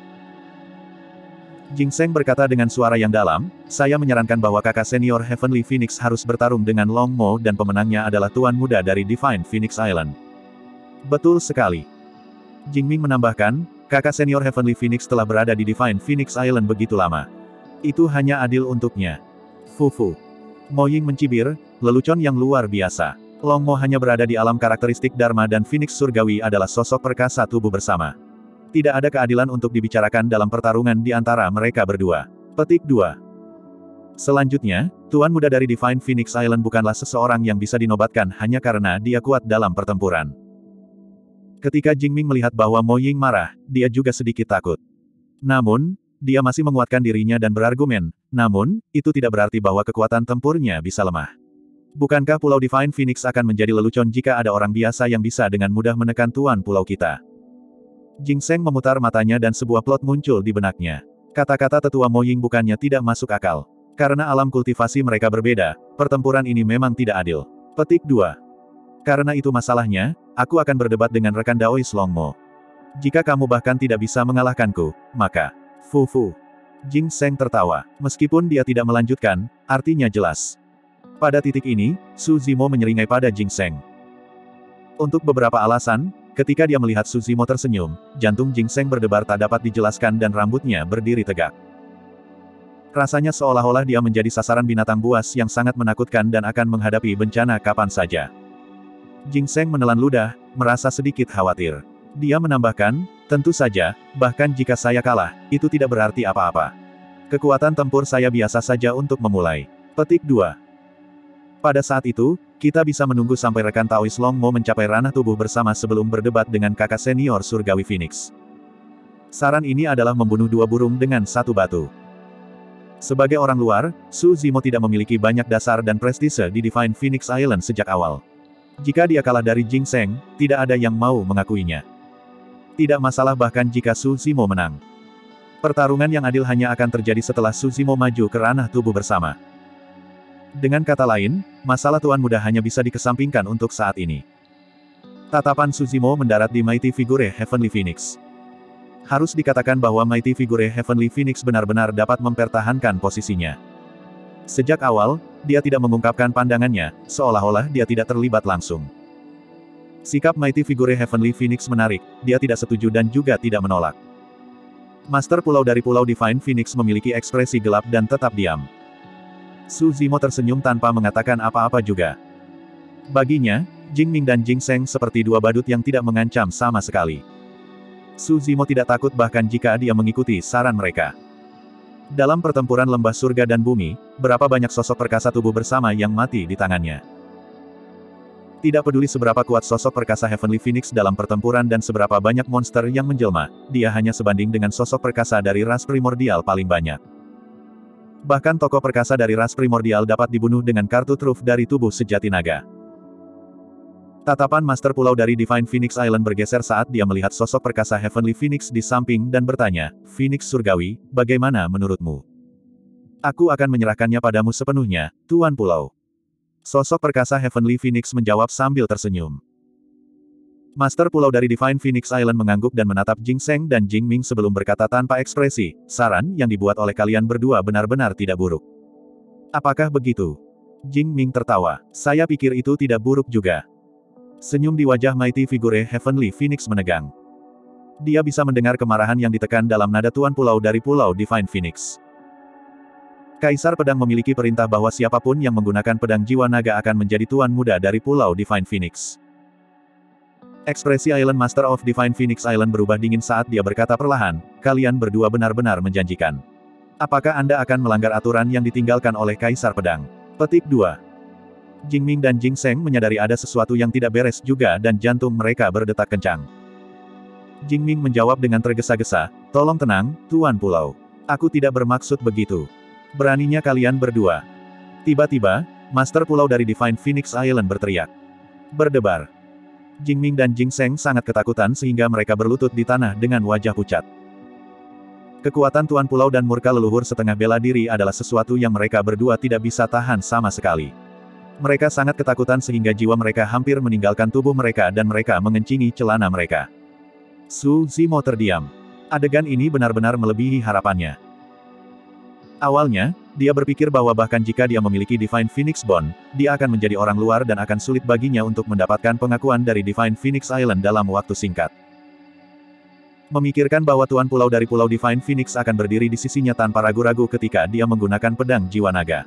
Jing Seng berkata dengan suara yang dalam, saya menyarankan bahwa kakak senior Heavenly Phoenix harus bertarung dengan Long Mo dan pemenangnya adalah tuan muda dari Divine Phoenix Island. Betul sekali. Jing Ming menambahkan, kakak senior Heavenly Phoenix telah berada di Divine Phoenix Island begitu lama. Itu hanya adil untuknya. Fufu. Mo Ying mencibir, lelucon yang luar biasa. Long Mo hanya berada di alam karakteristik Dharma dan Phoenix Surgawi adalah sosok perkasa tubuh bersama. Tidak ada keadilan untuk dibicarakan dalam pertarungan di antara mereka berdua. Petik dua. Selanjutnya, tuan muda dari Divine Phoenix Island bukanlah seseorang yang bisa dinobatkan hanya karena dia kuat dalam pertempuran. Ketika Jing Ming melihat bahwa Mo Ying marah, dia juga sedikit takut. Namun, dia masih menguatkan dirinya dan berargumen, namun, itu tidak berarti bahwa kekuatan tempurnya bisa lemah. Bukankah Pulau Divine Phoenix akan menjadi lelucon jika ada orang biasa yang bisa dengan mudah menekan tuan pulau kita? Jing Seng memutar matanya dan sebuah plot muncul di benaknya. Kata-kata tetua Mo Ying bukannya tidak masuk akal. Karena alam kultivasi mereka berbeda, pertempuran ini memang tidak adil. Petik dua. Karena itu masalahnya, aku akan berdebat dengan rekan Daois Long Mo. Jika kamu bahkan tidak bisa mengalahkanku, maka... Fufu. Jing Seng tertawa. Meskipun dia tidak melanjutkan, artinya jelas. Pada titik ini, Su Zimo menyeringai pada Jing Seng. Untuk beberapa alasan, ketika dia melihat Su Zimo tersenyum, jantung Jing Seng berdebar tak dapat dijelaskan dan rambutnya berdiri tegak. Rasanya seolah-olah dia menjadi sasaran binatang buas yang sangat menakutkan dan akan menghadapi bencana kapan saja. Jing Seng menelan ludah, merasa sedikit khawatir. Dia menambahkan, tentu saja, bahkan jika saya kalah, itu tidak berarti apa-apa. Kekuatan tempur saya biasa saja untuk memulai. Petik dua. Pada saat itu, kita bisa menunggu sampai rekan Taois Long Mo mencapai ranah tubuh bersama sebelum berdebat dengan kakak senior Surgawi Phoenix. Saran ini adalah membunuh dua burung dengan satu batu. Sebagai orang luar, Su Zimo tidak memiliki banyak dasar dan prestise di Divine Phoenix Island sejak awal. Jika dia kalah dari Jing Seng, tidak ada yang mau mengakuinya. Tidak masalah bahkan jika Su Zimo menang. Pertarungan yang adil hanya akan terjadi setelah Su Zimo maju ke ranah tubuh bersama. Dengan kata lain, masalah tuan muda hanya bisa dikesampingkan untuk saat ini. Tatapan Su Zimo mendarat di Mighty Figure Heavenly Phoenix. Harus dikatakan bahwa Mighty Figure Heavenly Phoenix benar-benar dapat mempertahankan posisinya. Sejak awal, dia tidak mengungkapkan pandangannya, seolah-olah dia tidak terlibat langsung. Sikap Mighty Figure Heavenly Phoenix menarik, dia tidak setuju dan juga tidak menolak. Master Pulau dari Pulau Divine Phoenix memiliki ekspresi gelap dan tetap diam. Su Zimo tersenyum tanpa mengatakan apa-apa juga. Baginya, Jing Ming dan Jing Seng seperti dua badut yang tidak mengancam sama sekali. Su Zimo tidak takut bahkan jika dia mengikuti saran mereka. Dalam pertempuran lembah surga dan bumi, berapa banyak sosok perkasa tubuh bersama yang mati di tangannya. Tidak peduli seberapa kuat sosok perkasa Heavenly Phoenix dalam pertempuran dan seberapa banyak monster yang menjelma, dia hanya sebanding dengan sosok perkasa dari ras primordial paling banyak. Bahkan tokoh perkasa dari ras primordial dapat dibunuh dengan kartu truf dari tubuh sejati naga. Tatapan Master Pulau dari Divine Phoenix Island bergeser saat dia melihat sosok perkasa Heavenly Phoenix di samping dan bertanya, Phoenix Surgawi, bagaimana menurutmu? Aku akan menyerahkannya padamu sepenuhnya, Tuan Pulau. Sosok perkasa Heavenly Phoenix menjawab sambil tersenyum. Master Pulau dari Divine Phoenix Island mengangguk dan menatap Jing Seng dan Jing Ming sebelum berkata tanpa ekspresi, saran yang dibuat oleh kalian berdua benar-benar tidak buruk. Apakah begitu? Jing Ming tertawa, saya pikir itu tidak buruk juga. Senyum di wajah Mighty Figure Heavenly Phoenix menegang. Dia bisa mendengar kemarahan yang ditekan dalam nada Tuan Pulau dari Pulau Divine Phoenix. Kaisar Pedang memiliki perintah bahwa siapapun yang menggunakan pedang jiwa naga akan menjadi Tuan Muda dari Pulau Divine Phoenix. Ekspresi Island Master of Divine Phoenix Island berubah dingin saat dia berkata perlahan, kalian berdua benar-benar menjanjikan. Apakah Anda akan melanggar aturan yang ditinggalkan oleh Kaisar Pedang? Petik dua. Jing Ming dan Jing Seng menyadari ada sesuatu yang tidak beres juga dan jantung mereka berdetak kencang. Jing Ming menjawab dengan tergesa-gesa, tolong tenang, Tuan Pulau. Aku tidak bermaksud begitu. Beraninya kalian berdua. Tiba-tiba, Master Pulau dari Divine Phoenix Island berteriak. Berdebar. Jingming dan Jingseng sangat ketakutan sehingga mereka berlutut di tanah dengan wajah pucat. Kekuatan Tuan Pulau dan murka leluhur setengah bela diri adalah sesuatu yang mereka berdua tidak bisa tahan sama sekali. Mereka sangat ketakutan sehingga jiwa mereka hampir meninggalkan tubuh mereka dan mereka mengencingi celana mereka. Su Zimo terdiam. Adegan ini benar-benar melebihi harapannya. Awalnya, dia berpikir bahwa bahkan jika dia memiliki Divine Phoenix Bond, dia akan menjadi orang luar dan akan sulit baginya untuk mendapatkan pengakuan dari Divine Phoenix Island dalam waktu singkat. Memikirkan bahwa Tuan Pulau dari Pulau Divine Phoenix akan berdiri di sisinya tanpa ragu-ragu ketika dia menggunakan pedang jiwa naga.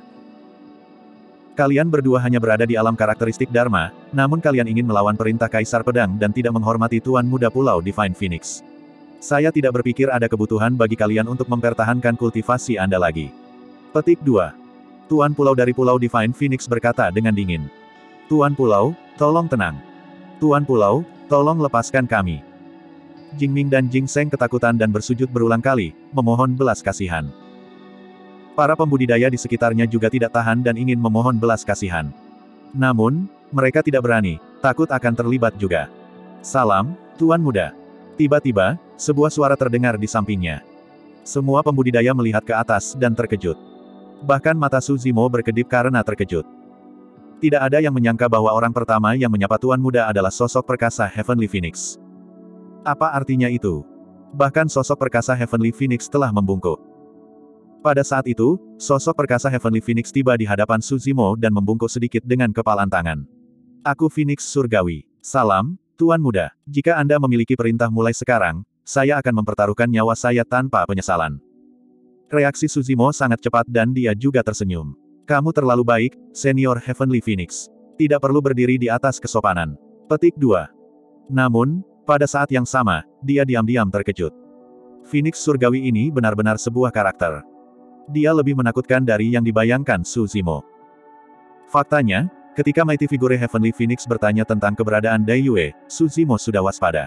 Kalian berdua hanya berada di alam karakteristik Dharma, namun kalian ingin melawan perintah Kaisar Pedang dan tidak menghormati Tuan Muda Pulau Divine Phoenix. Saya tidak berpikir ada kebutuhan bagi kalian untuk mempertahankan kultivasi Anda lagi. Petik dua. Tuan Pulau dari Pulau Divine Phoenix berkata dengan dingin. Tuan Pulau, tolong tenang. Tuan Pulau, tolong lepaskan kami. Jingming dan Jingseng ketakutan dan bersujud berulang kali, memohon belas kasihan. Para pembudidaya di sekitarnya juga tidak tahan dan ingin memohon belas kasihan. Namun, mereka tidak berani, takut akan terlibat juga. Salam, Tuan Muda. Tiba-tiba, sebuah suara terdengar di sampingnya. Semua pembudidaya melihat ke atas dan terkejut. Bahkan mata Su Zimo berkedip karena terkejut. Tidak ada yang menyangka bahwa orang pertama yang menyapa Tuan Muda adalah sosok perkasa Heavenly Phoenix. Apa artinya itu? Bahkan sosok perkasa Heavenly Phoenix telah membungkuk. Pada saat itu, sosok perkasa Heavenly Phoenix tiba di hadapan Su Zimo dan membungkuk sedikit dengan kepalan tangan. Aku Phoenix Surgawi. Salam, Tuan Muda. Jika Anda memiliki perintah mulai sekarang, saya akan mempertaruhkan nyawa saya tanpa penyesalan. Reaksi Su Zimo sangat cepat dan dia juga tersenyum. Kamu terlalu baik, Senior Heavenly Phoenix. Tidak perlu berdiri di atas kesopanan. Petik dua. Namun, pada saat yang sama, dia diam-diam terkejut. Phoenix Surgawi ini benar-benar sebuah karakter. Dia lebih menakutkan dari yang dibayangkan Su Zimo. Faktanya, ketika Mighty Figure Heavenly Phoenix bertanya tentang keberadaan Dai Yue, Su Zimo sudah waspada.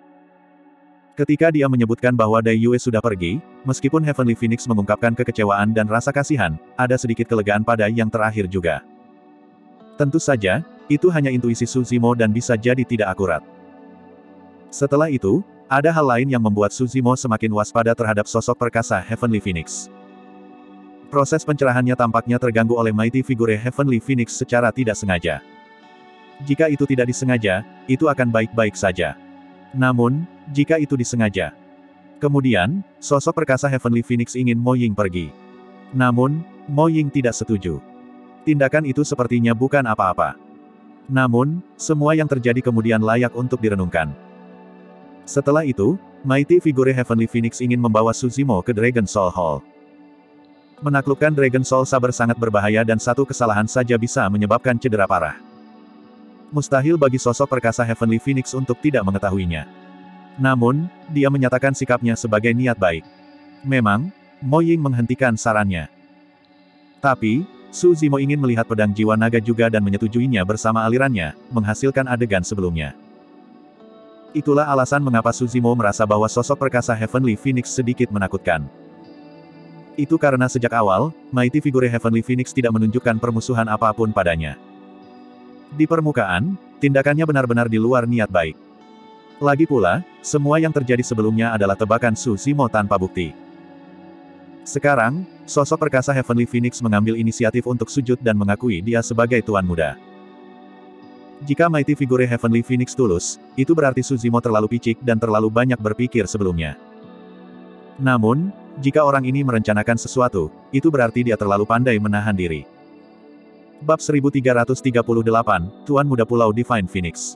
Ketika dia menyebutkan bahwa Dai Yue sudah pergi, meskipun Heavenly Phoenix mengungkapkan kekecewaan dan rasa kasihan, ada sedikit kelegaan pada yang terakhir juga. Tentu saja, itu hanya intuisi Su Zimo dan bisa jadi tidak akurat. Setelah itu, ada hal lain yang membuat Su Zimo semakin waspada terhadap sosok perkasa Heavenly Phoenix. Proses pencerahannya tampaknya terganggu oleh Mighty Figure Heavenly Phoenix secara tidak sengaja. Jika itu tidak disengaja, itu akan baik-baik saja. Namun, jika itu disengaja. Kemudian, sosok perkasa Heavenly Phoenix ingin Mo Ying pergi. Namun, Mo Ying tidak setuju. Tindakan itu sepertinya bukan apa-apa. Namun, semua yang terjadi kemudian layak untuk direnungkan. Setelah itu, Mighty Figure Heavenly Phoenix ingin membawa Su Zimo ke Dragon Soul Hall. Menaklukkan Dragon Soul Saber sangat berbahaya dan satu kesalahan saja bisa menyebabkan cedera parah. Mustahil bagi sosok perkasa Heavenly Phoenix untuk tidak mengetahuinya. Namun, dia menyatakan sikapnya sebagai niat baik. Memang, Mo Ying menghentikan sarannya. Tapi, Su Zimo ingin melihat pedang jiwa naga juga dan menyetujuinya bersama alirannya, menghasilkan adegan sebelumnya. Itulah alasan mengapa Su Zimo merasa bahwa sosok perkasa Heavenly Phoenix sedikit menakutkan. Itu karena sejak awal, Mighty Figure Heavenly Phoenix tidak menunjukkan permusuhan apapun padanya. Di permukaan, tindakannya benar-benar di luar niat baik. Lagi pula, semua yang terjadi sebelumnya adalah tebakan Su Zimo tanpa bukti. Sekarang, sosok perkasa Heavenly Phoenix mengambil inisiatif untuk sujud dan mengakui dia sebagai Tuan Muda. Jika Mighty Figure Heavenly Phoenix tulus, itu berarti Su Zimo terlalu picik dan terlalu banyak berpikir sebelumnya. Namun, jika orang ini merencanakan sesuatu, itu berarti dia terlalu pandai menahan diri. Bab seribu tiga ratus tiga puluh delapan, Tuan Muda Pulau Divine Phoenix.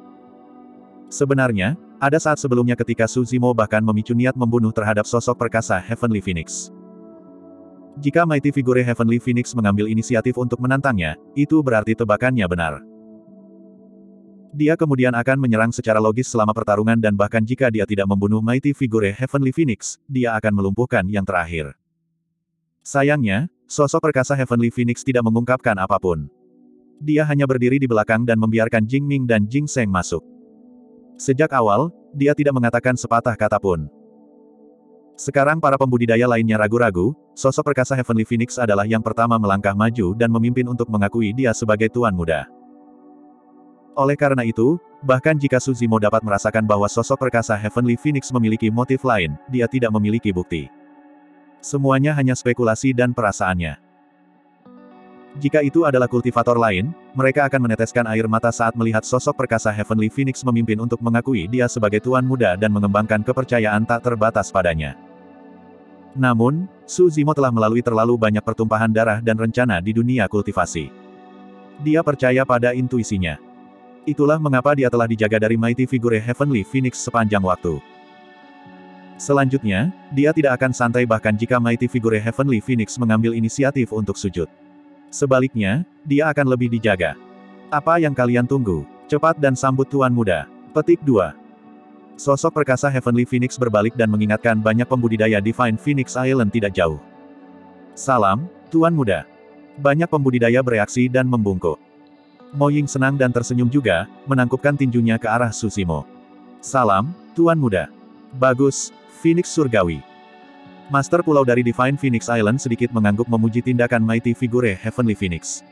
Sebenarnya, ada saat sebelumnya ketika Su Zimo bahkan memicu niat membunuh terhadap sosok perkasa Heavenly Phoenix. Jika Mighty Figure Heavenly Phoenix mengambil inisiatif untuk menantangnya, itu berarti tebakannya benar. Dia kemudian akan menyerang secara logis selama pertarungan dan bahkan jika dia tidak membunuh Mighty Figure Heavenly Phoenix, dia akan melumpuhkan yang terakhir. Sayangnya, sosok perkasa Heavenly Phoenix tidak mengungkapkan apapun. Dia hanya berdiri di belakang dan membiarkan Jingming dan Jingseng masuk. Sejak awal, dia tidak mengatakan sepatah kata pun. Sekarang para pembudidaya lainnya ragu-ragu, sosok perkasa Heavenly Phoenix adalah yang pertama melangkah maju dan memimpin untuk mengakui dia sebagai Tuan Muda. Oleh karena itu, Bahkan jika Su Zimo dapat merasakan bahwa sosok perkasa Heavenly Phoenix memiliki motif lain, dia tidak memiliki bukti. Semuanya hanya spekulasi dan perasaannya. Jika itu adalah kultivator lain, mereka akan meneteskan air mata saat melihat sosok perkasa Heavenly Phoenix memimpin untuk mengakui dia sebagai tuan muda dan mengembangkan kepercayaan tak terbatas padanya. Namun, Su Zimo telah melalui terlalu banyak pertumpahan darah dan rencana di dunia kultivasi. Dia percaya pada intuisinya. Itulah mengapa dia telah dijaga dari Mighty Figure Heavenly Phoenix sepanjang waktu. Selanjutnya, dia tidak akan santai bahkan jika Mighty Figure Heavenly Phoenix mengambil inisiatif untuk sujud. Sebaliknya, dia akan lebih dijaga. Apa yang kalian tunggu? Cepat dan sambut Tuan Muda. Petik dua. Sosok perkasa Heavenly Phoenix berbalik dan mengingatkan banyak pembudidaya Divine Phoenix Island tidak jauh. Salam, Tuan Muda. Banyak pembudidaya bereaksi dan membungkuk. Mo Ying senang dan tersenyum juga, menangkupkan tinjunya ke arah Su Zimo. Salam, Tuan Muda. Bagus, Phoenix Surgawi. Master Pulau dari Divine Phoenix Island sedikit mengangguk memuji tindakan Mighty Figure Heavenly Phoenix.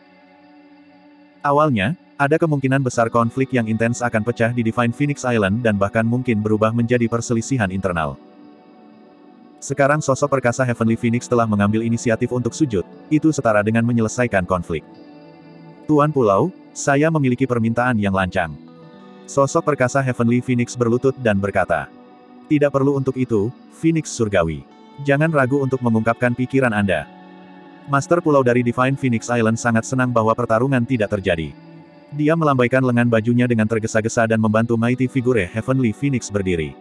Awalnya, ada kemungkinan besar konflik yang intens akan pecah di Divine Phoenix Island dan bahkan mungkin berubah menjadi perselisihan internal. Sekarang sosok perkasa Heavenly Phoenix telah mengambil inisiatif untuk sujud, itu setara dengan menyelesaikan konflik. Tuan Pulau, saya memiliki permintaan yang lancang. Sosok perkasa Heavenly Phoenix berlutut dan berkata. Tidak perlu untuk itu, Phoenix Surgawi. Jangan ragu untuk mengungkapkan pikiran Anda. Master Pulau dari Divine Phoenix Island sangat senang bahwa pertarungan tidak terjadi. Dia melambaikan lengan bajunya dengan tergesa-gesa dan membantu Mighty Figure Heavenly Phoenix berdiri.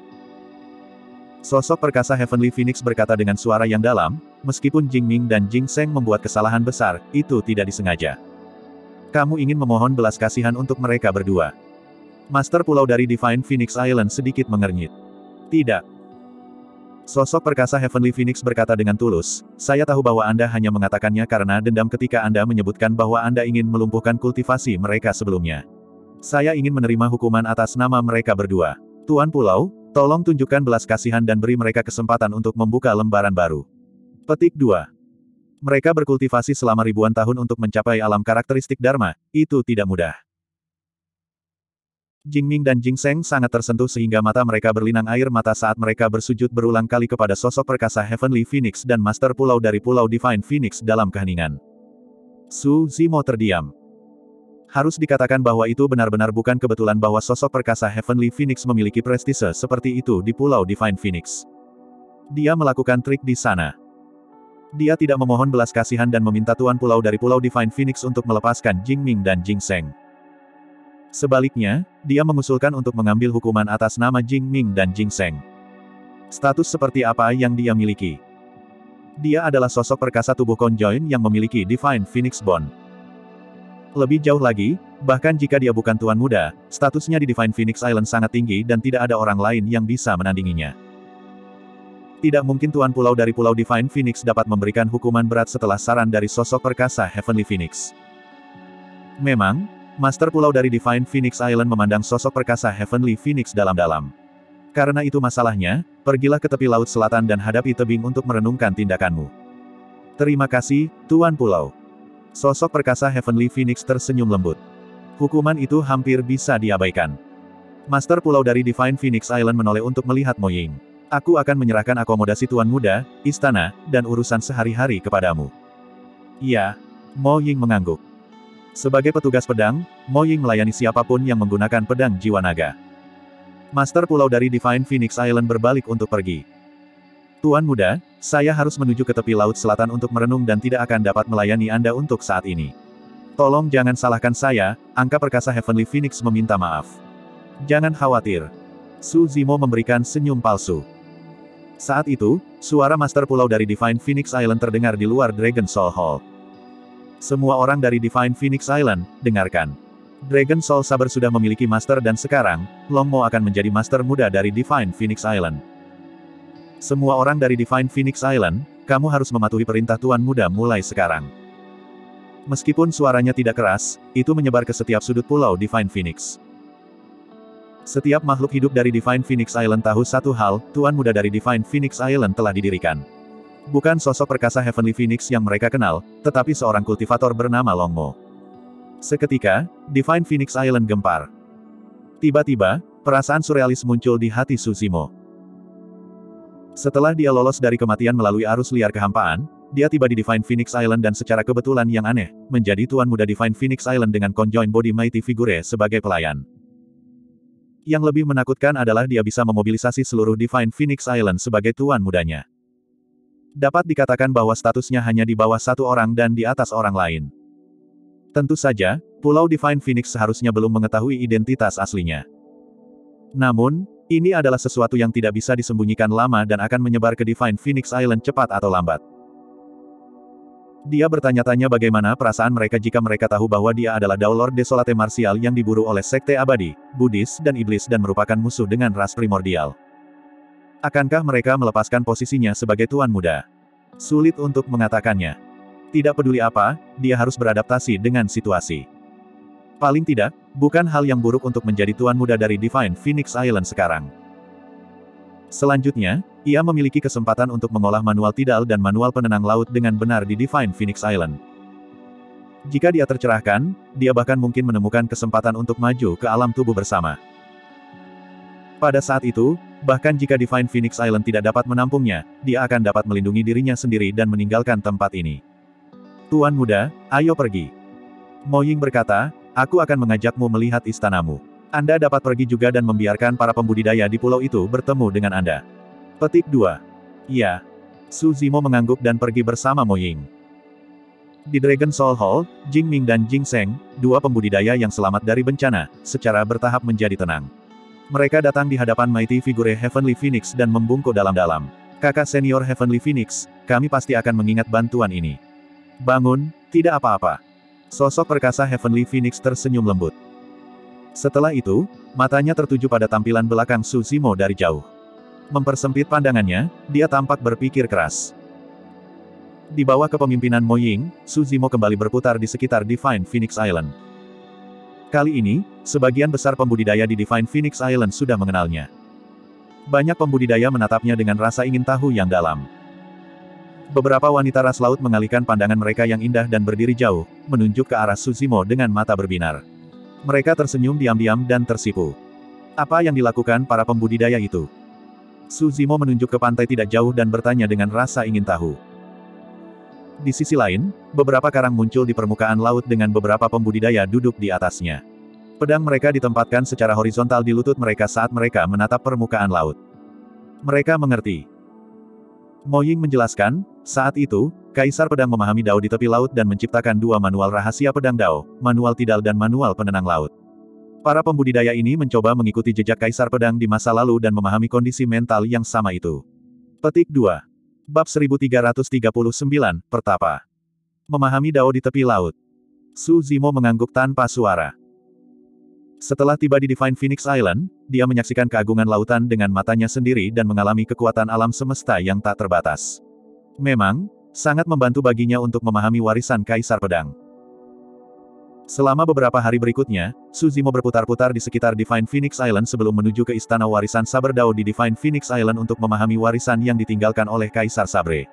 Sosok perkasa Heavenly Phoenix berkata dengan suara yang dalam, meskipun Jing Ming dan Jing Seng membuat kesalahan besar, itu tidak disengaja. Kamu ingin memohon belas kasihan untuk mereka berdua. Master Pulau dari Divine Phoenix Island sedikit mengernyit. Tidak. Sosok perkasa Heavenly Phoenix berkata dengan tulus, saya tahu bahwa Anda hanya mengatakannya karena dendam ketika Anda menyebutkan bahwa Anda ingin melumpuhkan kultivasi mereka sebelumnya. Saya ingin menerima hukuman atas nama mereka berdua. Tuan Pulau, tolong tunjukkan belas kasihan dan beri mereka kesempatan untuk membuka lembaran baru. Petik dua. Mereka berkultivasi selama ribuan tahun untuk mencapai alam karakteristik Dharma, itu tidak mudah. Jing Ming dan Jing Seng sangat tersentuh sehingga mata mereka berlinang air mata saat mereka bersujud berulang kali kepada sosok perkasa Heavenly Phoenix dan Master Pulau dari Pulau Divine Phoenix dalam keheningan. Su Zimo terdiam. Harus dikatakan bahwa itu benar-benar bukan kebetulan bahwa sosok perkasa Heavenly Phoenix memiliki prestise seperti itu di Pulau Divine Phoenix. Dia melakukan trik di sana. Dia tidak memohon belas kasihan dan meminta Tuan Pulau dari Pulau Divine Phoenix untuk melepaskan Jing Ming dan Jing Seng. Sebaliknya, dia mengusulkan untuk mengambil hukuman atas nama Jing Ming dan Jing Seng. Status seperti apa yang dia miliki? Dia adalah sosok perkasa tubuh konjoin yang memiliki Divine Phoenix Bond. Lebih jauh lagi, bahkan jika dia bukan Tuan Muda, statusnya di Divine Phoenix Island sangat tinggi dan tidak ada orang lain yang bisa menandinginya. Tidak mungkin Tuan Pulau dari Pulau Divine Phoenix dapat memberikan hukuman berat setelah saran dari sosok perkasa Heavenly Phoenix. Memang, Master Pulau dari Divine Phoenix Island memandang sosok perkasa Heavenly Phoenix dalam-dalam. Karena itu masalahnya, pergilah ke tepi laut selatan dan hadapi tebing untuk merenungkan tindakanmu. Terima kasih, Tuan Pulau. Sosok perkasa Heavenly Phoenix tersenyum lembut. Hukuman itu hampir bisa diabaikan. Master Pulau dari Divine Phoenix Island menoleh untuk melihat Mo Ying. Aku akan menyerahkan akomodasi Tuan Muda, istana, dan urusan sehari-hari kepadamu. Iya, Mo Ying mengangguk. Sebagai petugas pedang, Mo Ying melayani siapapun yang menggunakan pedang jiwa naga. Master Pulau dari Divine Phoenix Island berbalik untuk pergi. Tuan Muda, saya harus menuju ke tepi laut selatan untuk merenung dan tidak akan dapat melayani Anda untuk saat ini. Tolong jangan salahkan saya, angka perkasa Heavenly Phoenix meminta maaf. Jangan khawatir. Su Zimo memberikan senyum palsu. Saat itu, suara Master Pulau dari Divine Phoenix Island terdengar di luar Dragon Soul Hall. Semua orang dari Divine Phoenix Island, dengarkan. Dragon Soul Saber sudah memiliki Master dan sekarang, Long Mo akan menjadi Master muda dari Divine Phoenix Island. Semua orang dari Divine Phoenix Island, kamu harus mematuhi perintah Tuan Muda mulai sekarang. Meskipun suaranya tidak keras, itu menyebar ke setiap sudut pulau Divine Phoenix. Setiap makhluk hidup dari Divine Phoenix Island tahu satu hal, Tuan Muda dari Divine Phoenix Island telah didirikan. Bukan sosok perkasa Heavenly Phoenix yang mereka kenal, tetapi seorang kultivator bernama Long Mo. Seketika, Divine Phoenix Island gempar. Tiba-tiba, perasaan surrealis muncul di hati Su Zimo. Setelah dia lolos dari kematian melalui arus liar kehampaan, dia tiba di Divine Phoenix Island dan secara kebetulan yang aneh, menjadi tuan muda Divine Phoenix Island dengan Conjoined Body Mighty Figure sebagai pelayan. Yang lebih menakutkan adalah dia bisa memobilisasi seluruh Divine Phoenix Island sebagai tuan mudanya. Dapat dikatakan bahwa statusnya hanya di bawah satu orang dan di atas orang lain. Tentu saja, Pulau Divine Phoenix seharusnya belum mengetahui identitas aslinya. Namun, ini adalah sesuatu yang tidak bisa disembunyikan lama dan akan menyebar ke Divine Phoenix Island cepat atau lambat. Dia bertanya-tanya bagaimana perasaan mereka jika mereka tahu bahwa dia adalah Dao Lord Desolate Martial yang diburu oleh Sekte Abadi, Buddhis dan Iblis dan merupakan musuh dengan ras primordial. Akankah mereka melepaskan posisinya sebagai tuan muda? Sulit untuk mengatakannya. Tidak peduli apa, dia harus beradaptasi dengan situasi. Paling tidak, bukan hal yang buruk untuk menjadi tuan muda dari Divine Phoenix Island sekarang. Selanjutnya, ia memiliki kesempatan untuk mengolah manual tidal dan manual penenang laut dengan benar di Divine Phoenix Island. Jika dia tercerahkan, dia bahkan mungkin menemukan kesempatan untuk maju ke alam tubuh bersama. Pada saat itu, bahkan jika Divine Phoenix Island tidak dapat menampungnya, dia akan dapat melindungi dirinya sendiri dan meninggalkan tempat ini. Tuan muda, ayo pergi. Mo Ying berkata, aku akan mengajakmu melihat istanamu. Anda dapat pergi juga dan membiarkan para pembudidaya di pulau itu bertemu dengan Anda. Petik dua. Ya. Su Zimo mengangguk dan pergi bersama Mo Ying. Di Dragon Soul Hall, Jing Ming dan Jing Seng, dua pembudidaya yang selamat dari bencana, secara bertahap menjadi tenang. Mereka datang di hadapan Mighty Figure Heavenly Phoenix dan membungkuk dalam-dalam. Kakak senior Heavenly Phoenix, kami pasti akan mengingat bantuan ini. Bangun, tidak apa-apa. Sosok perkasa Heavenly Phoenix tersenyum lembut. Setelah itu, matanya tertuju pada tampilan belakang Su Zimo dari jauh. Mempersempit pandangannya, dia tampak berpikir keras. Di bawah kepemimpinan Mo Ying, Su Zimo kembali berputar di sekitar Divine Phoenix Island. Kali ini, sebagian besar pembudidaya di Divine Phoenix Island sudah mengenalnya. Banyak pembudidaya menatapnya dengan rasa ingin tahu yang dalam. Beberapa wanita ras laut mengalihkan pandangan mereka yang indah dan berdiri jauh, menunjuk ke arah Su Zimo dengan mata berbinar. Mereka tersenyum diam-diam dan tersipu. Apa yang dilakukan para pembudidaya itu? Su Zimo menunjuk ke pantai tidak jauh dan bertanya dengan rasa ingin tahu. Di sisi lain, beberapa karang muncul di permukaan laut dengan beberapa pembudidaya duduk di atasnya. Pedang mereka ditempatkan secara horizontal di lutut mereka saat mereka menatap permukaan laut. Mereka mengerti. Mo Ying menjelaskan, saat itu, Kaisar Pedang memahami Dao di tepi laut dan menciptakan dua manual rahasia pedang Dao, manual tidal dan manual penenang laut. Para pembudidaya ini mencoba mengikuti jejak Kaisar Pedang di masa lalu dan memahami kondisi mental yang sama itu. Petik dua. Bab seribu tiga ratus tiga puluh sembilan, Pertapa. Memahami Dao di tepi laut. Su Zimo mengangguk tanpa suara. Setelah tiba di Divine Phoenix Island, dia menyaksikan keagungan lautan dengan matanya sendiri dan mengalami kekuatan alam semesta yang tak terbatas. Memang, sangat membantu baginya untuk memahami warisan Kaisar Pedang. Selama beberapa hari berikutnya, Su Zimo berputar-putar di sekitar Divine Phoenix Island sebelum menuju ke Istana Warisan Saber Dao di Divine Phoenix Island untuk memahami warisan yang ditinggalkan oleh Kaisar Sabre.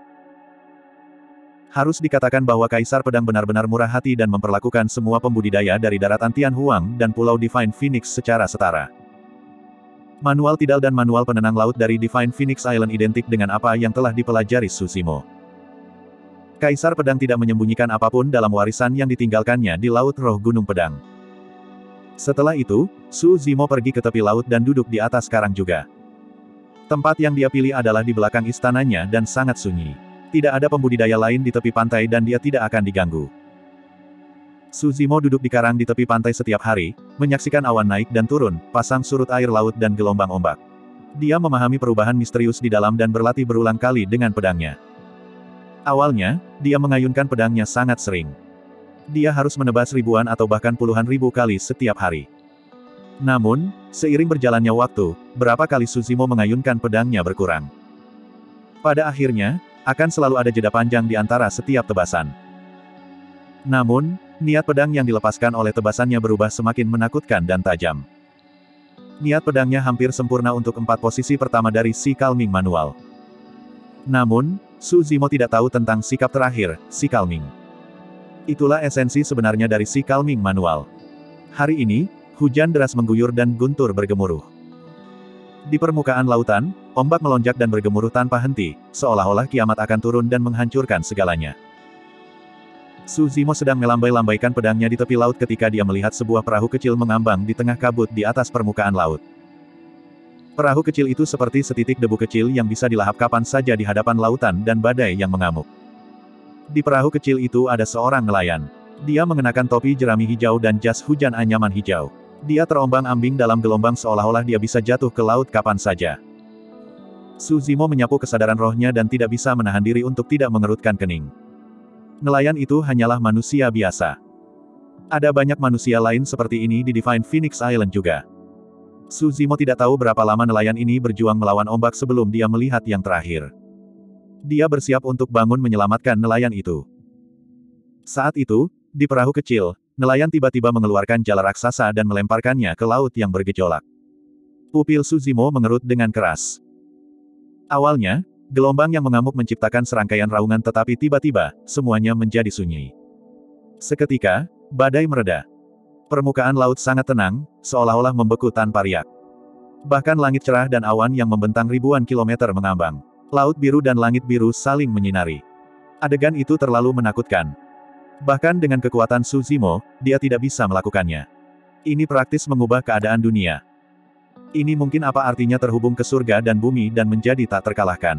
Harus dikatakan bahwa Kaisar Pedang benar-benar murah hati dan memperlakukan semua pembudidaya dari daratan Tianhuang dan Pulau Divine Phoenix secara setara. Manual tidal dan manual penenang laut dari Divine Phoenix Island identik dengan apa yang telah dipelajari Su Zimo. Kaisar Pedang tidak menyembunyikan apapun dalam warisan yang ditinggalkannya di Laut Roh Gunung Pedang. Setelah itu, Su Zimo pergi ke tepi laut dan duduk di atas karang juga. Tempat yang dia pilih adalah di belakang istananya dan sangat sunyi. Tidak ada pembudidaya lain di tepi pantai dan dia tidak akan diganggu. Su Zimo duduk di karang di tepi pantai setiap hari, menyaksikan awan naik dan turun, pasang surut air laut dan gelombang ombak. Dia memahami perubahan misterius di dalam dan berlatih berulang kali dengan pedangnya. Awalnya, dia mengayunkan pedangnya sangat sering. Dia harus menebas ribuan atau bahkan puluhan ribu kali setiap hari. Namun, seiring berjalannya waktu, berapa kali Su Zimo mengayunkan pedangnya berkurang. Pada akhirnya, akan selalu ada jeda panjang di antara setiap tebasan. Namun, niat pedang yang dilepaskan oleh tebasannya berubah semakin menakutkan dan tajam. Niat pedangnya hampir sempurna untuk empat posisi pertama dari si Calming Manual. Namun, Su Zimo tidak tahu tentang sikap terakhir, si Calming. Itulah esensi sebenarnya dari si Calming Manual. Hari ini, Hujan deras mengguyur dan guntur bergemuruh. Di permukaan lautan, ombak melonjak dan bergemuruh tanpa henti, seolah-olah kiamat akan turun dan menghancurkan segalanya. Su Zimo sedang melambai-lambaikan pedangnya di tepi laut ketika dia melihat sebuah perahu kecil mengambang di tengah kabut di atas permukaan laut. Perahu kecil itu seperti setitik debu kecil yang bisa dilahap kapan saja di hadapan lautan dan badai yang mengamuk. Di perahu kecil itu ada seorang nelayan. Dia mengenakan topi jerami hijau dan jas hujan anyaman hijau. Dia terombang-ambing dalam gelombang seolah-olah dia bisa jatuh ke laut kapan saja. Su Zimo menyapu kesadaran rohnya dan tidak bisa menahan diri untuk tidak mengerutkan kening. Nelayan itu hanyalah manusia biasa. Ada banyak manusia lain seperti ini di Divine Phoenix Island juga. Su Zimo tidak tahu berapa lama nelayan ini berjuang melawan ombak sebelum dia melihat yang terakhir. Dia bersiap untuk bangun menyelamatkan nelayan itu. Saat itu, di perahu kecil, nelayan tiba-tiba mengeluarkan jala raksasa dan melemparkannya ke laut yang bergejolak. Pupil Su Zimo mengerut dengan keras. Awalnya, gelombang yang mengamuk menciptakan serangkaian raungan tetapi tiba-tiba, semuanya menjadi sunyi. Seketika, badai mereda. Permukaan laut sangat tenang, seolah-olah membeku tanpa riak. Bahkan langit cerah dan awan yang membentang ribuan kilometer mengambang. Laut biru dan langit biru saling menyinari. Adegan itu terlalu menakutkan. Bahkan dengan kekuatan Su Zimo, dia tidak bisa melakukannya. Ini praktis mengubah keadaan dunia. Ini mungkin apa artinya terhubung ke surga dan bumi dan menjadi tak terkalahkan.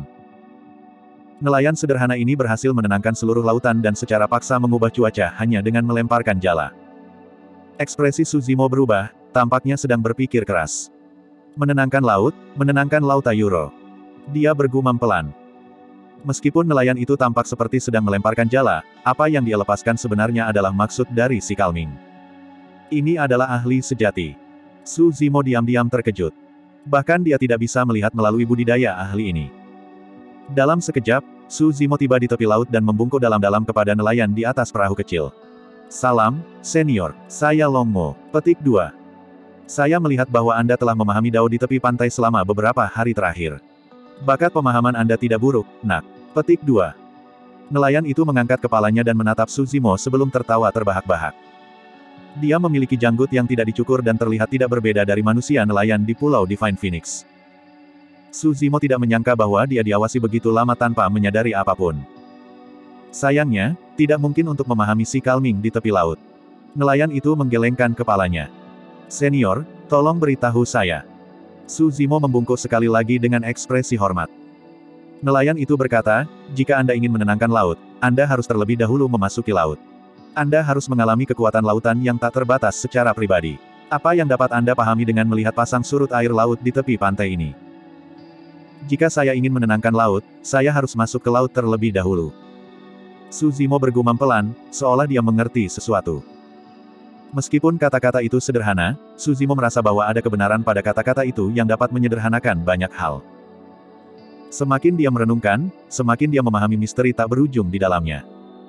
Nelayan sederhana ini berhasil menenangkan seluruh lautan dan secara paksa mengubah cuaca hanya dengan melemparkan jala. Ekspresi Su Zimo berubah, tampaknya sedang berpikir keras. Menenangkan laut, menenangkan Laut Ayuro. Dia bergumam pelan. Meskipun nelayan itu tampak seperti sedang melemparkan jala, apa yang dia lepaskan sebenarnya adalah maksud dari si Kalming. Ini adalah ahli sejati. Su Zimo diam-diam terkejut. Bahkan dia tidak bisa melihat melalui budidaya ahli ini. Dalam sekejap, Su Zimo tiba di tepi laut dan membungkuk dalam-dalam kepada nelayan di atas perahu kecil. Salam, senior. Saya Long Mo. Petik dua. Saya melihat bahwa Anda telah memahami Dao di tepi pantai selama beberapa hari terakhir. Bakat pemahaman Anda tidak buruk, nak. Petik dua. Nelayan itu mengangkat kepalanya dan menatap Su Zimo sebelum tertawa terbahak-bahak. Dia memiliki janggut yang tidak dicukur dan terlihat tidak berbeda dari manusia nelayan di Pulau Divine Phoenix. Su Zimo tidak menyangka bahwa dia diawasi begitu lama tanpa menyadari apapun. Sayangnya, tidak mungkin untuk memahami si Kalming di tepi laut. Nelayan itu menggelengkan kepalanya. Senior, tolong beritahu saya. Su Zimo membungkuk sekali lagi dengan ekspresi hormat. Nelayan itu berkata, jika Anda ingin menenangkan laut, Anda harus terlebih dahulu memasuki laut. Anda harus mengalami kekuatan lautan yang tak terbatas secara pribadi. Apa yang dapat Anda pahami dengan melihat pasang surut air laut di tepi pantai ini? Jika saya ingin menenangkan laut, saya harus masuk ke laut terlebih dahulu. Su Zimo bergumam pelan, seolah dia mengerti sesuatu. Meskipun kata-kata itu sederhana, Su Zimo merasa bahwa ada kebenaran pada kata-kata itu yang dapat menyederhanakan banyak hal. Semakin dia merenungkan, semakin dia memahami misteri tak berujung di dalamnya.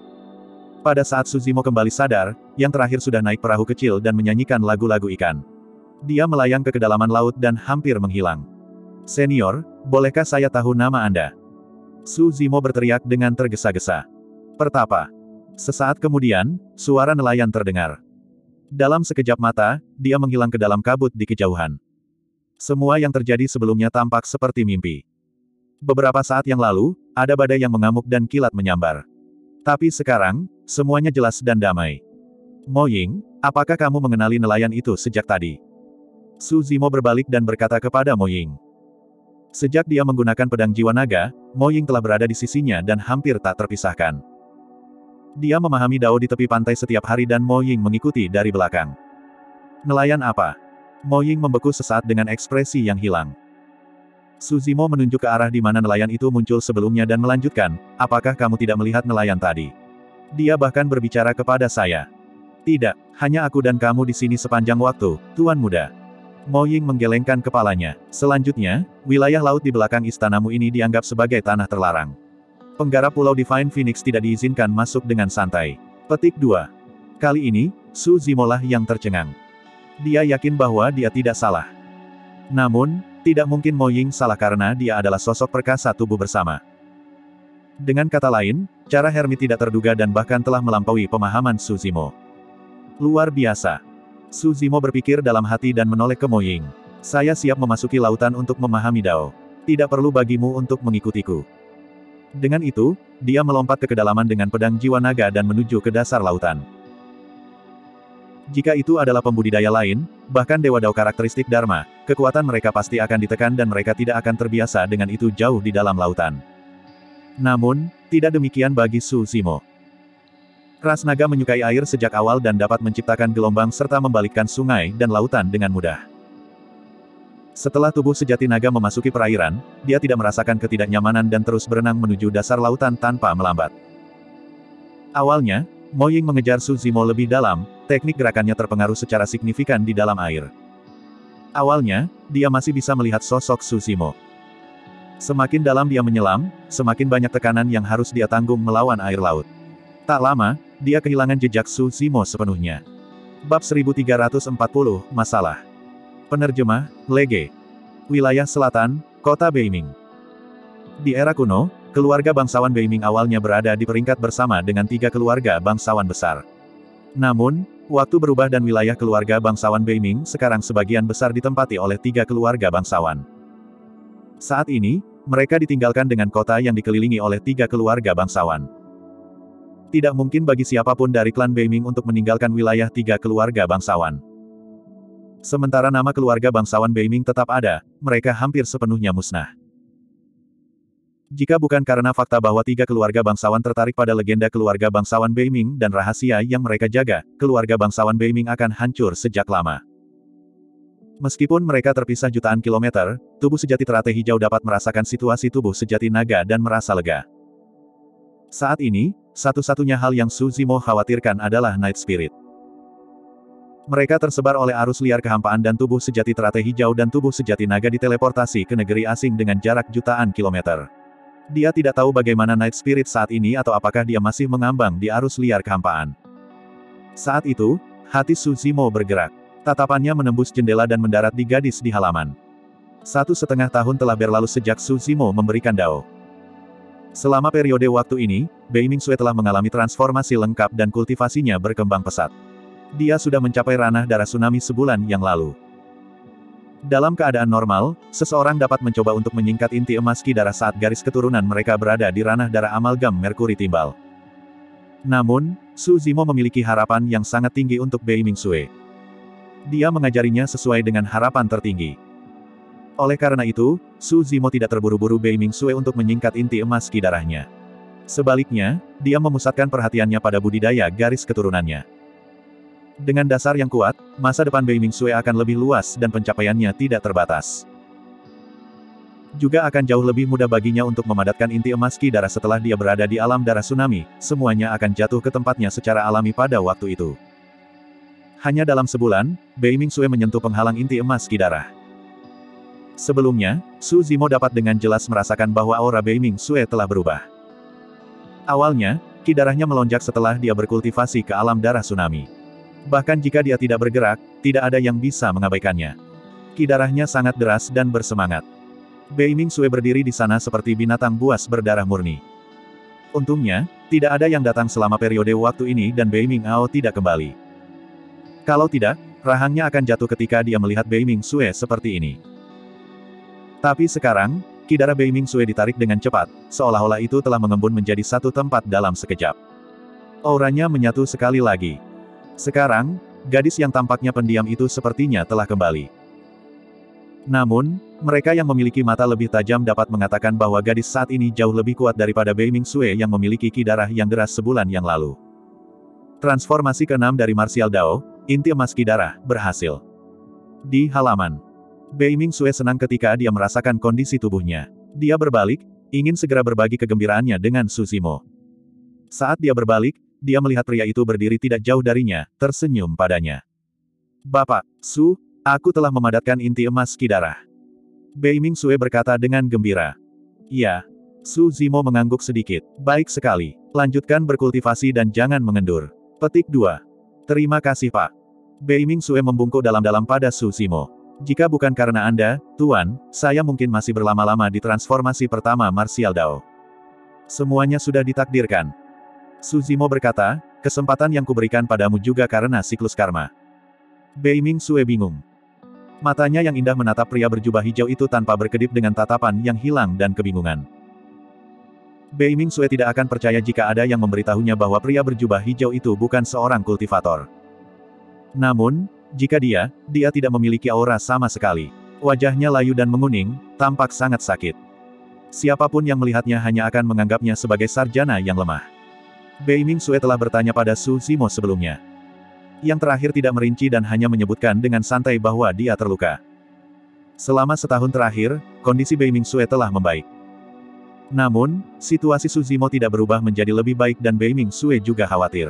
Pada saat Su Zimo kembali sadar, yang terakhir sudah naik perahu kecil dan menyanyikan lagu-lagu ikan. Dia melayang ke kedalaman laut dan hampir menghilang. Senior, bolehkah saya tahu nama Anda? Su Zimo berteriak dengan tergesa-gesa. Pertapa. Sesaat kemudian, suara nelayan terdengar. Dalam sekejap mata, dia menghilang ke dalam kabut di kejauhan. Semua yang terjadi sebelumnya tampak seperti mimpi. Beberapa saat yang lalu, ada badai yang mengamuk dan kilat menyambar. Tapi sekarang, semuanya jelas dan damai. Mo Ying, apakah kamu mengenali nelayan itu sejak tadi? Su Zimo berbalik dan berkata kepada Mo Ying. Sejak dia menggunakan pedang jiwa naga, Mo Ying telah berada di sisinya dan hampir tak terpisahkan. Dia memahami Dao di tepi pantai setiap hari dan Mo Ying mengikuti dari belakang. Nelayan apa? Mo Ying membeku sesaat dengan ekspresi yang hilang. Su Zimo menunjuk ke arah di mana nelayan itu muncul sebelumnya dan melanjutkan, apakah kamu tidak melihat nelayan tadi? Dia bahkan berbicara kepada saya. Tidak, hanya aku dan kamu di sini sepanjang waktu, Tuan Muda. Mo Ying menggelengkan kepalanya. Selanjutnya, wilayah laut di belakang istanamu ini dianggap sebagai tanah terlarang. Penggarap Pulau Divine Phoenix tidak diizinkan masuk dengan santai. Petik dua. Kali ini, Su Zimo lah yang tercengang. Dia yakin bahwa dia tidak salah. Namun, tidak mungkin Mo Ying salah karena dia adalah sosok perkasa tubuh bersama. Dengan kata lain, cara Hermit tidak terduga dan bahkan telah melampaui pemahaman Su Zimo. Luar biasa. Su Zimo berpikir dalam hati dan menoleh ke Mo Ying. Saya siap memasuki lautan untuk memahami Dao. Tidak perlu bagimu untuk mengikutiku. Dengan itu, dia melompat ke kedalaman dengan pedang jiwa naga dan menuju ke dasar lautan. Jika itu adalah pembudidaya lain, bahkan Dewa Dao karakteristik Dharma, kekuatan mereka pasti akan ditekan dan mereka tidak akan terbiasa dengan itu jauh di dalam lautan. Namun, tidak demikian bagi Su Zimo. Ras naga menyukai air sejak awal dan dapat menciptakan gelombang serta membalikkan sungai dan lautan dengan mudah. Setelah tubuh sejati naga memasuki perairan, dia tidak merasakan ketidaknyamanan dan terus berenang menuju dasar lautan tanpa melambat. Awalnya, Mo Ying mengejar Su Zimo lebih dalam, teknik gerakannya terpengaruh secara signifikan di dalam air. Awalnya, dia masih bisa melihat sosok Su Zimo. Semakin dalam dia menyelam, semakin banyak tekanan yang harus dia tanggung melawan air laut. Tak lama, dia kehilangan jejak Su Zimo sepenuhnya. Bab seribu tiga ratus empat puluh, Masalah. Penerjemah, Lege. Wilayah Selatan, Kota Beiming. Di era kuno, keluarga bangsawan Beiming awalnya berada di peringkat bersama dengan tiga keluarga bangsawan besar. Namun, waktu berubah dan wilayah keluarga bangsawan Beiming sekarang sebagian besar ditempati oleh tiga keluarga bangsawan. Saat ini, mereka ditinggalkan dengan kota yang dikelilingi oleh tiga keluarga bangsawan. Tidak mungkin bagi siapapun dari klan Beiming untuk meninggalkan wilayah tiga keluarga bangsawan. Sementara nama keluarga bangsawan Beiming tetap ada, mereka hampir sepenuhnya musnah. Jika bukan karena fakta bahwa tiga keluarga bangsawan tertarik pada legenda keluarga bangsawan Beiming dan rahasia yang mereka jaga, keluarga bangsawan Beiming akan hancur sejak lama. Meskipun mereka terpisah jutaan kilometer, tubuh sejati teratai hijau dapat merasakan situasi tubuh sejati naga dan merasa lega. Saat ini, satu-satunya hal yang Su Zimo khawatirkan adalah Night Spirit. Mereka tersebar oleh arus liar kehampaan dan tubuh sejati teratai hijau dan tubuh sejati naga diteleportasi ke negeri asing dengan jarak jutaan kilometer. Dia tidak tahu bagaimana Night Spirit saat ini atau apakah dia masih mengambang di arus liar kehampaan. Saat itu, hati Su Zimo bergerak. Tatapannya menembus jendela dan mendarat di gadis di halaman. Satu setengah tahun telah berlalu sejak Su Zimo memberikan Dao. Selama periode waktu ini, Beiming Sue telah mengalami transformasi lengkap dan kultivasinya berkembang pesat. Dia sudah mencapai ranah darah tsunami sebulan yang lalu. Dalam keadaan normal, seseorang dapat mencoba untuk menyingkat inti emas ki darah saat garis keturunan mereka berada di ranah darah amalgam Merkuri timbal. Namun, Su Zimo memiliki harapan yang sangat tinggi untuk Beiming Sue. Dia mengajarinya sesuai dengan harapan tertinggi. Oleh karena itu, Su Zimo tidak terburu-buru Beiming Sue untuk menyingkat inti emas ki darahnya. Sebaliknya, dia memusatkan perhatiannya pada budidaya garis keturunannya. Dengan dasar yang kuat, masa depan Beiming Sue akan lebih luas dan pencapaiannya tidak terbatas. Juga akan jauh lebih mudah baginya untuk memadatkan inti emas ki darah setelah dia berada di alam darah tsunami, semuanya akan jatuh ke tempatnya secara alami pada waktu itu. Hanya dalam sebulan, Beiming Sue menyentuh penghalang inti emas ki darah. Sebelumnya, Su Zimo dapat dengan jelas merasakan bahwa aura Beiming Sue telah berubah. Awalnya, ki darahnya melonjak setelah dia berkultivasi ke alam darah tsunami. Bahkan jika dia tidak bergerak, tidak ada yang bisa mengabaikannya. Ki darahnya sangat deras dan bersemangat. Beiming Sue berdiri di sana seperti binatang buas berdarah murni. Untungnya, tidak ada yang datang selama periode waktu ini dan Beiming Ao tidak kembali. Kalau tidak, rahangnya akan jatuh ketika dia melihat Beiming Sue seperti ini. Tapi sekarang, ki darah Beiming Sue ditarik dengan cepat, seolah-olah itu telah mengembun menjadi satu tempat dalam sekejap. Auranya menyatu sekali lagi. Sekarang, gadis yang tampaknya pendiam itu sepertinya telah kembali. Namun, mereka yang memiliki mata lebih tajam dapat mengatakan bahwa gadis saat ini jauh lebih kuat daripada Beiming Sue yang memiliki ki darah yang deras sebulan yang lalu. Transformasi keenam dari Martial Dao, inti emas ki darah, berhasil. Di halaman, Beiming Sue senang ketika dia merasakan kondisi tubuhnya. Dia berbalik, ingin segera berbagi kegembiraannya dengan Su Zimo. Saat dia berbalik, dia melihat pria itu berdiri tidak jauh darinya, tersenyum padanya. Bapak, Su, aku telah memadatkan inti emas ki darah. Beiming Sue berkata dengan gembira. Iya. Su Zimo mengangguk sedikit. Baik sekali. Lanjutkan berkultivasi dan jangan mengendur. Petik dua. Terima kasih Pak. Beiming Sue membungkuk dalam-dalam pada Su Zimo. Jika bukan karena Anda, Tuan, saya mungkin masih berlama-lama di transformasi pertama Martial Dao. Semuanya sudah ditakdirkan. Su Zimo berkata, kesempatan yang kuberikan padamu juga karena siklus karma. Bei Ming-sue bingung. Matanya yang indah menatap pria berjubah hijau itu tanpa berkedip dengan tatapan yang hilang dan kebingungan. Bei Ming-sue tidak akan percaya jika ada yang memberitahunya bahwa pria berjubah hijau itu bukan seorang kultivator. Namun, jika dia, dia tidak memiliki aura sama sekali. Wajahnya layu dan menguning, tampak sangat sakit. Siapapun yang melihatnya hanya akan menganggapnya sebagai sarjana yang lemah. Bei Ming-sue telah bertanya pada Su Zimo sebelumnya. Yang terakhir tidak merinci dan hanya menyebutkan dengan santai bahwa dia terluka. Selama setahun terakhir, kondisi Bei Ming-sue telah membaik. Namun, situasi Su Zimo tidak berubah menjadi lebih baik dan Bei Ming-sue juga khawatir.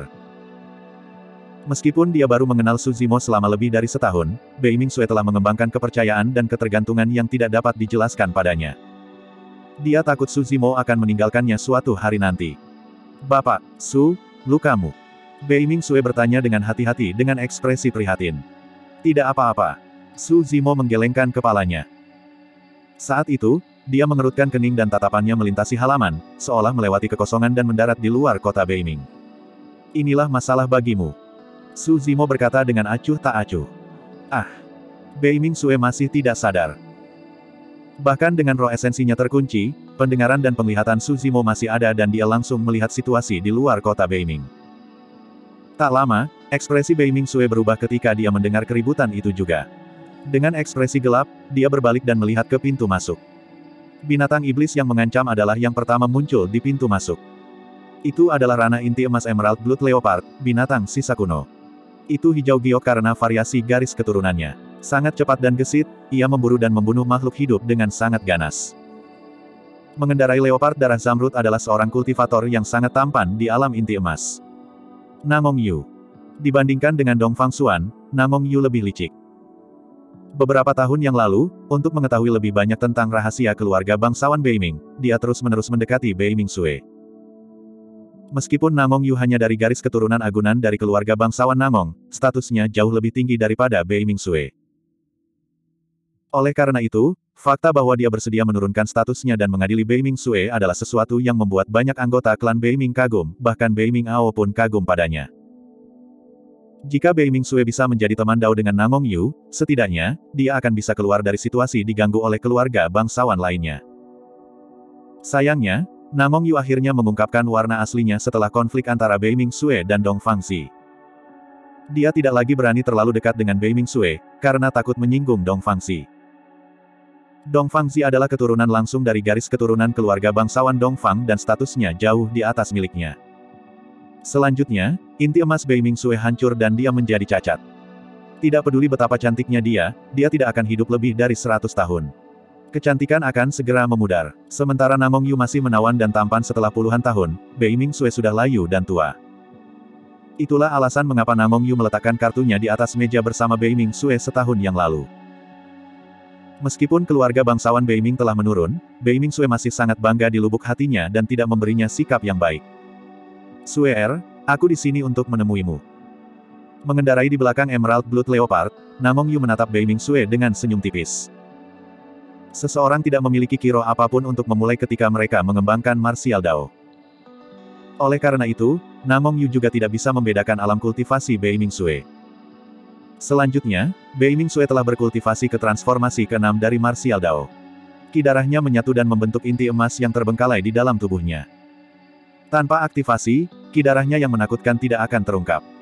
Meskipun dia baru mengenal Su Zimo selama lebih dari setahun, Bei Ming-sue telah mengembangkan kepercayaan dan ketergantungan yang tidak dapat dijelaskan padanya. Dia takut Su Zimo akan meninggalkannya suatu hari nanti. "Bapak, Su, lukamu?" Bei Ming-sue bertanya dengan hati-hati dengan ekspresi prihatin. "Tidak apa-apa." Su Zimo menggelengkan kepalanya. Saat itu, dia mengerutkan kening dan tatapannya melintasi halaman, seolah melewati kekosongan dan mendarat di luar kota Beiming. "Inilah masalah bagimu." Su Zimo berkata dengan acuh tak acuh. Ah! Bei Ming-sue masih tidak sadar. Bahkan dengan roh esensinya terkunci, pendengaran dan penglihatan Su Zimo masih ada dan dia langsung melihat situasi di luar kota Beiming. Tak lama, ekspresi Bei Ming-sue berubah ketika dia mendengar keributan itu juga. Dengan ekspresi gelap, dia berbalik dan melihat ke pintu masuk. Binatang iblis yang mengancam adalah yang pertama muncul di pintu masuk. Itu adalah rana inti emas Emerald Blood Leopard, binatang sisa kuno. Itu hijau giok karena variasi garis keturunannya. Sangat cepat dan gesit, ia memburu dan membunuh makhluk hidup dengan sangat ganas. Mengendarai leopard darah zamrud adalah seorang kultivator yang sangat tampan di alam inti emas. Namong Yu. Dibandingkan dengan Dong Fangxuan, Namong Yu lebih licik. Beberapa tahun yang lalu, untuk mengetahui lebih banyak tentang rahasia keluarga bangsawan Beiming, dia terus-menerus mendekati Bei Ming-sue. Meskipun Namong Yu hanya dari garis keturunan agunan dari keluarga bangsawan Namong, statusnya jauh lebih tinggi daripada Bei Ming-sue. Oleh karena itu, fakta bahwa dia bersedia menurunkan statusnya dan mengadili Bei Ming-sue adalah sesuatu yang membuat banyak anggota klan Beiming kagum, bahkan Beiming Ao pun kagum padanya. Jika Bei Ming-sue bisa menjadi teman Dao dengan Namong Yu, setidaknya, dia akan bisa keluar dari situasi diganggu oleh keluarga bangsawan lainnya. Sayangnya, Namong Yu akhirnya mengungkapkan warna aslinya setelah konflik antara Bei Ming-sue dan Dong Fangxi. Dia tidak lagi berani terlalu dekat dengan Bei Ming-sue, karena takut menyinggung Dong Fangxi. Dong Fangxi adalah keturunan langsung dari garis keturunan keluarga bangsawan Dong Fang dan statusnya jauh di atas miliknya. Selanjutnya, inti emas Bei Ming-sue hancur dan dia menjadi cacat. Tidak peduli betapa cantiknya dia, dia tidak akan hidup lebih dari seratus tahun. Kecantikan akan segera memudar. Sementara Namong Yu masih menawan dan tampan setelah puluhan tahun, Bei Ming-sue sudah layu dan tua. Itulah alasan mengapa Namong Yu meletakkan kartunya di atas meja bersama Bei Ming-sue setahun yang lalu. Meskipun keluarga bangsawan Beiming telah menurun, Bei Ming-sue masih sangat bangga di lubuk hatinya dan tidak memberinya sikap yang baik. "Sue Er, aku di sini untuk menemuimu." Mengendarai di belakang Emerald Blood Leopard, Namong Yu menatap Bei Ming-sue dengan senyum tipis. Seseorang tidak memiliki kiro apapun untuk memulai ketika mereka mengembangkan martial Dao. Oleh karena itu, Namong Yu juga tidak bisa membedakan alam kultivasi Bei Ming-sue. Selanjutnya, Bei Ming-sue telah berkultivasi ke transformasi keenam dari martial Dao. Ki darahnya menyatu dan membentuk inti emas yang terbengkalai di dalam tubuhnya. Tanpa aktivasi, ki darahnya yang menakutkan tidak akan terungkap.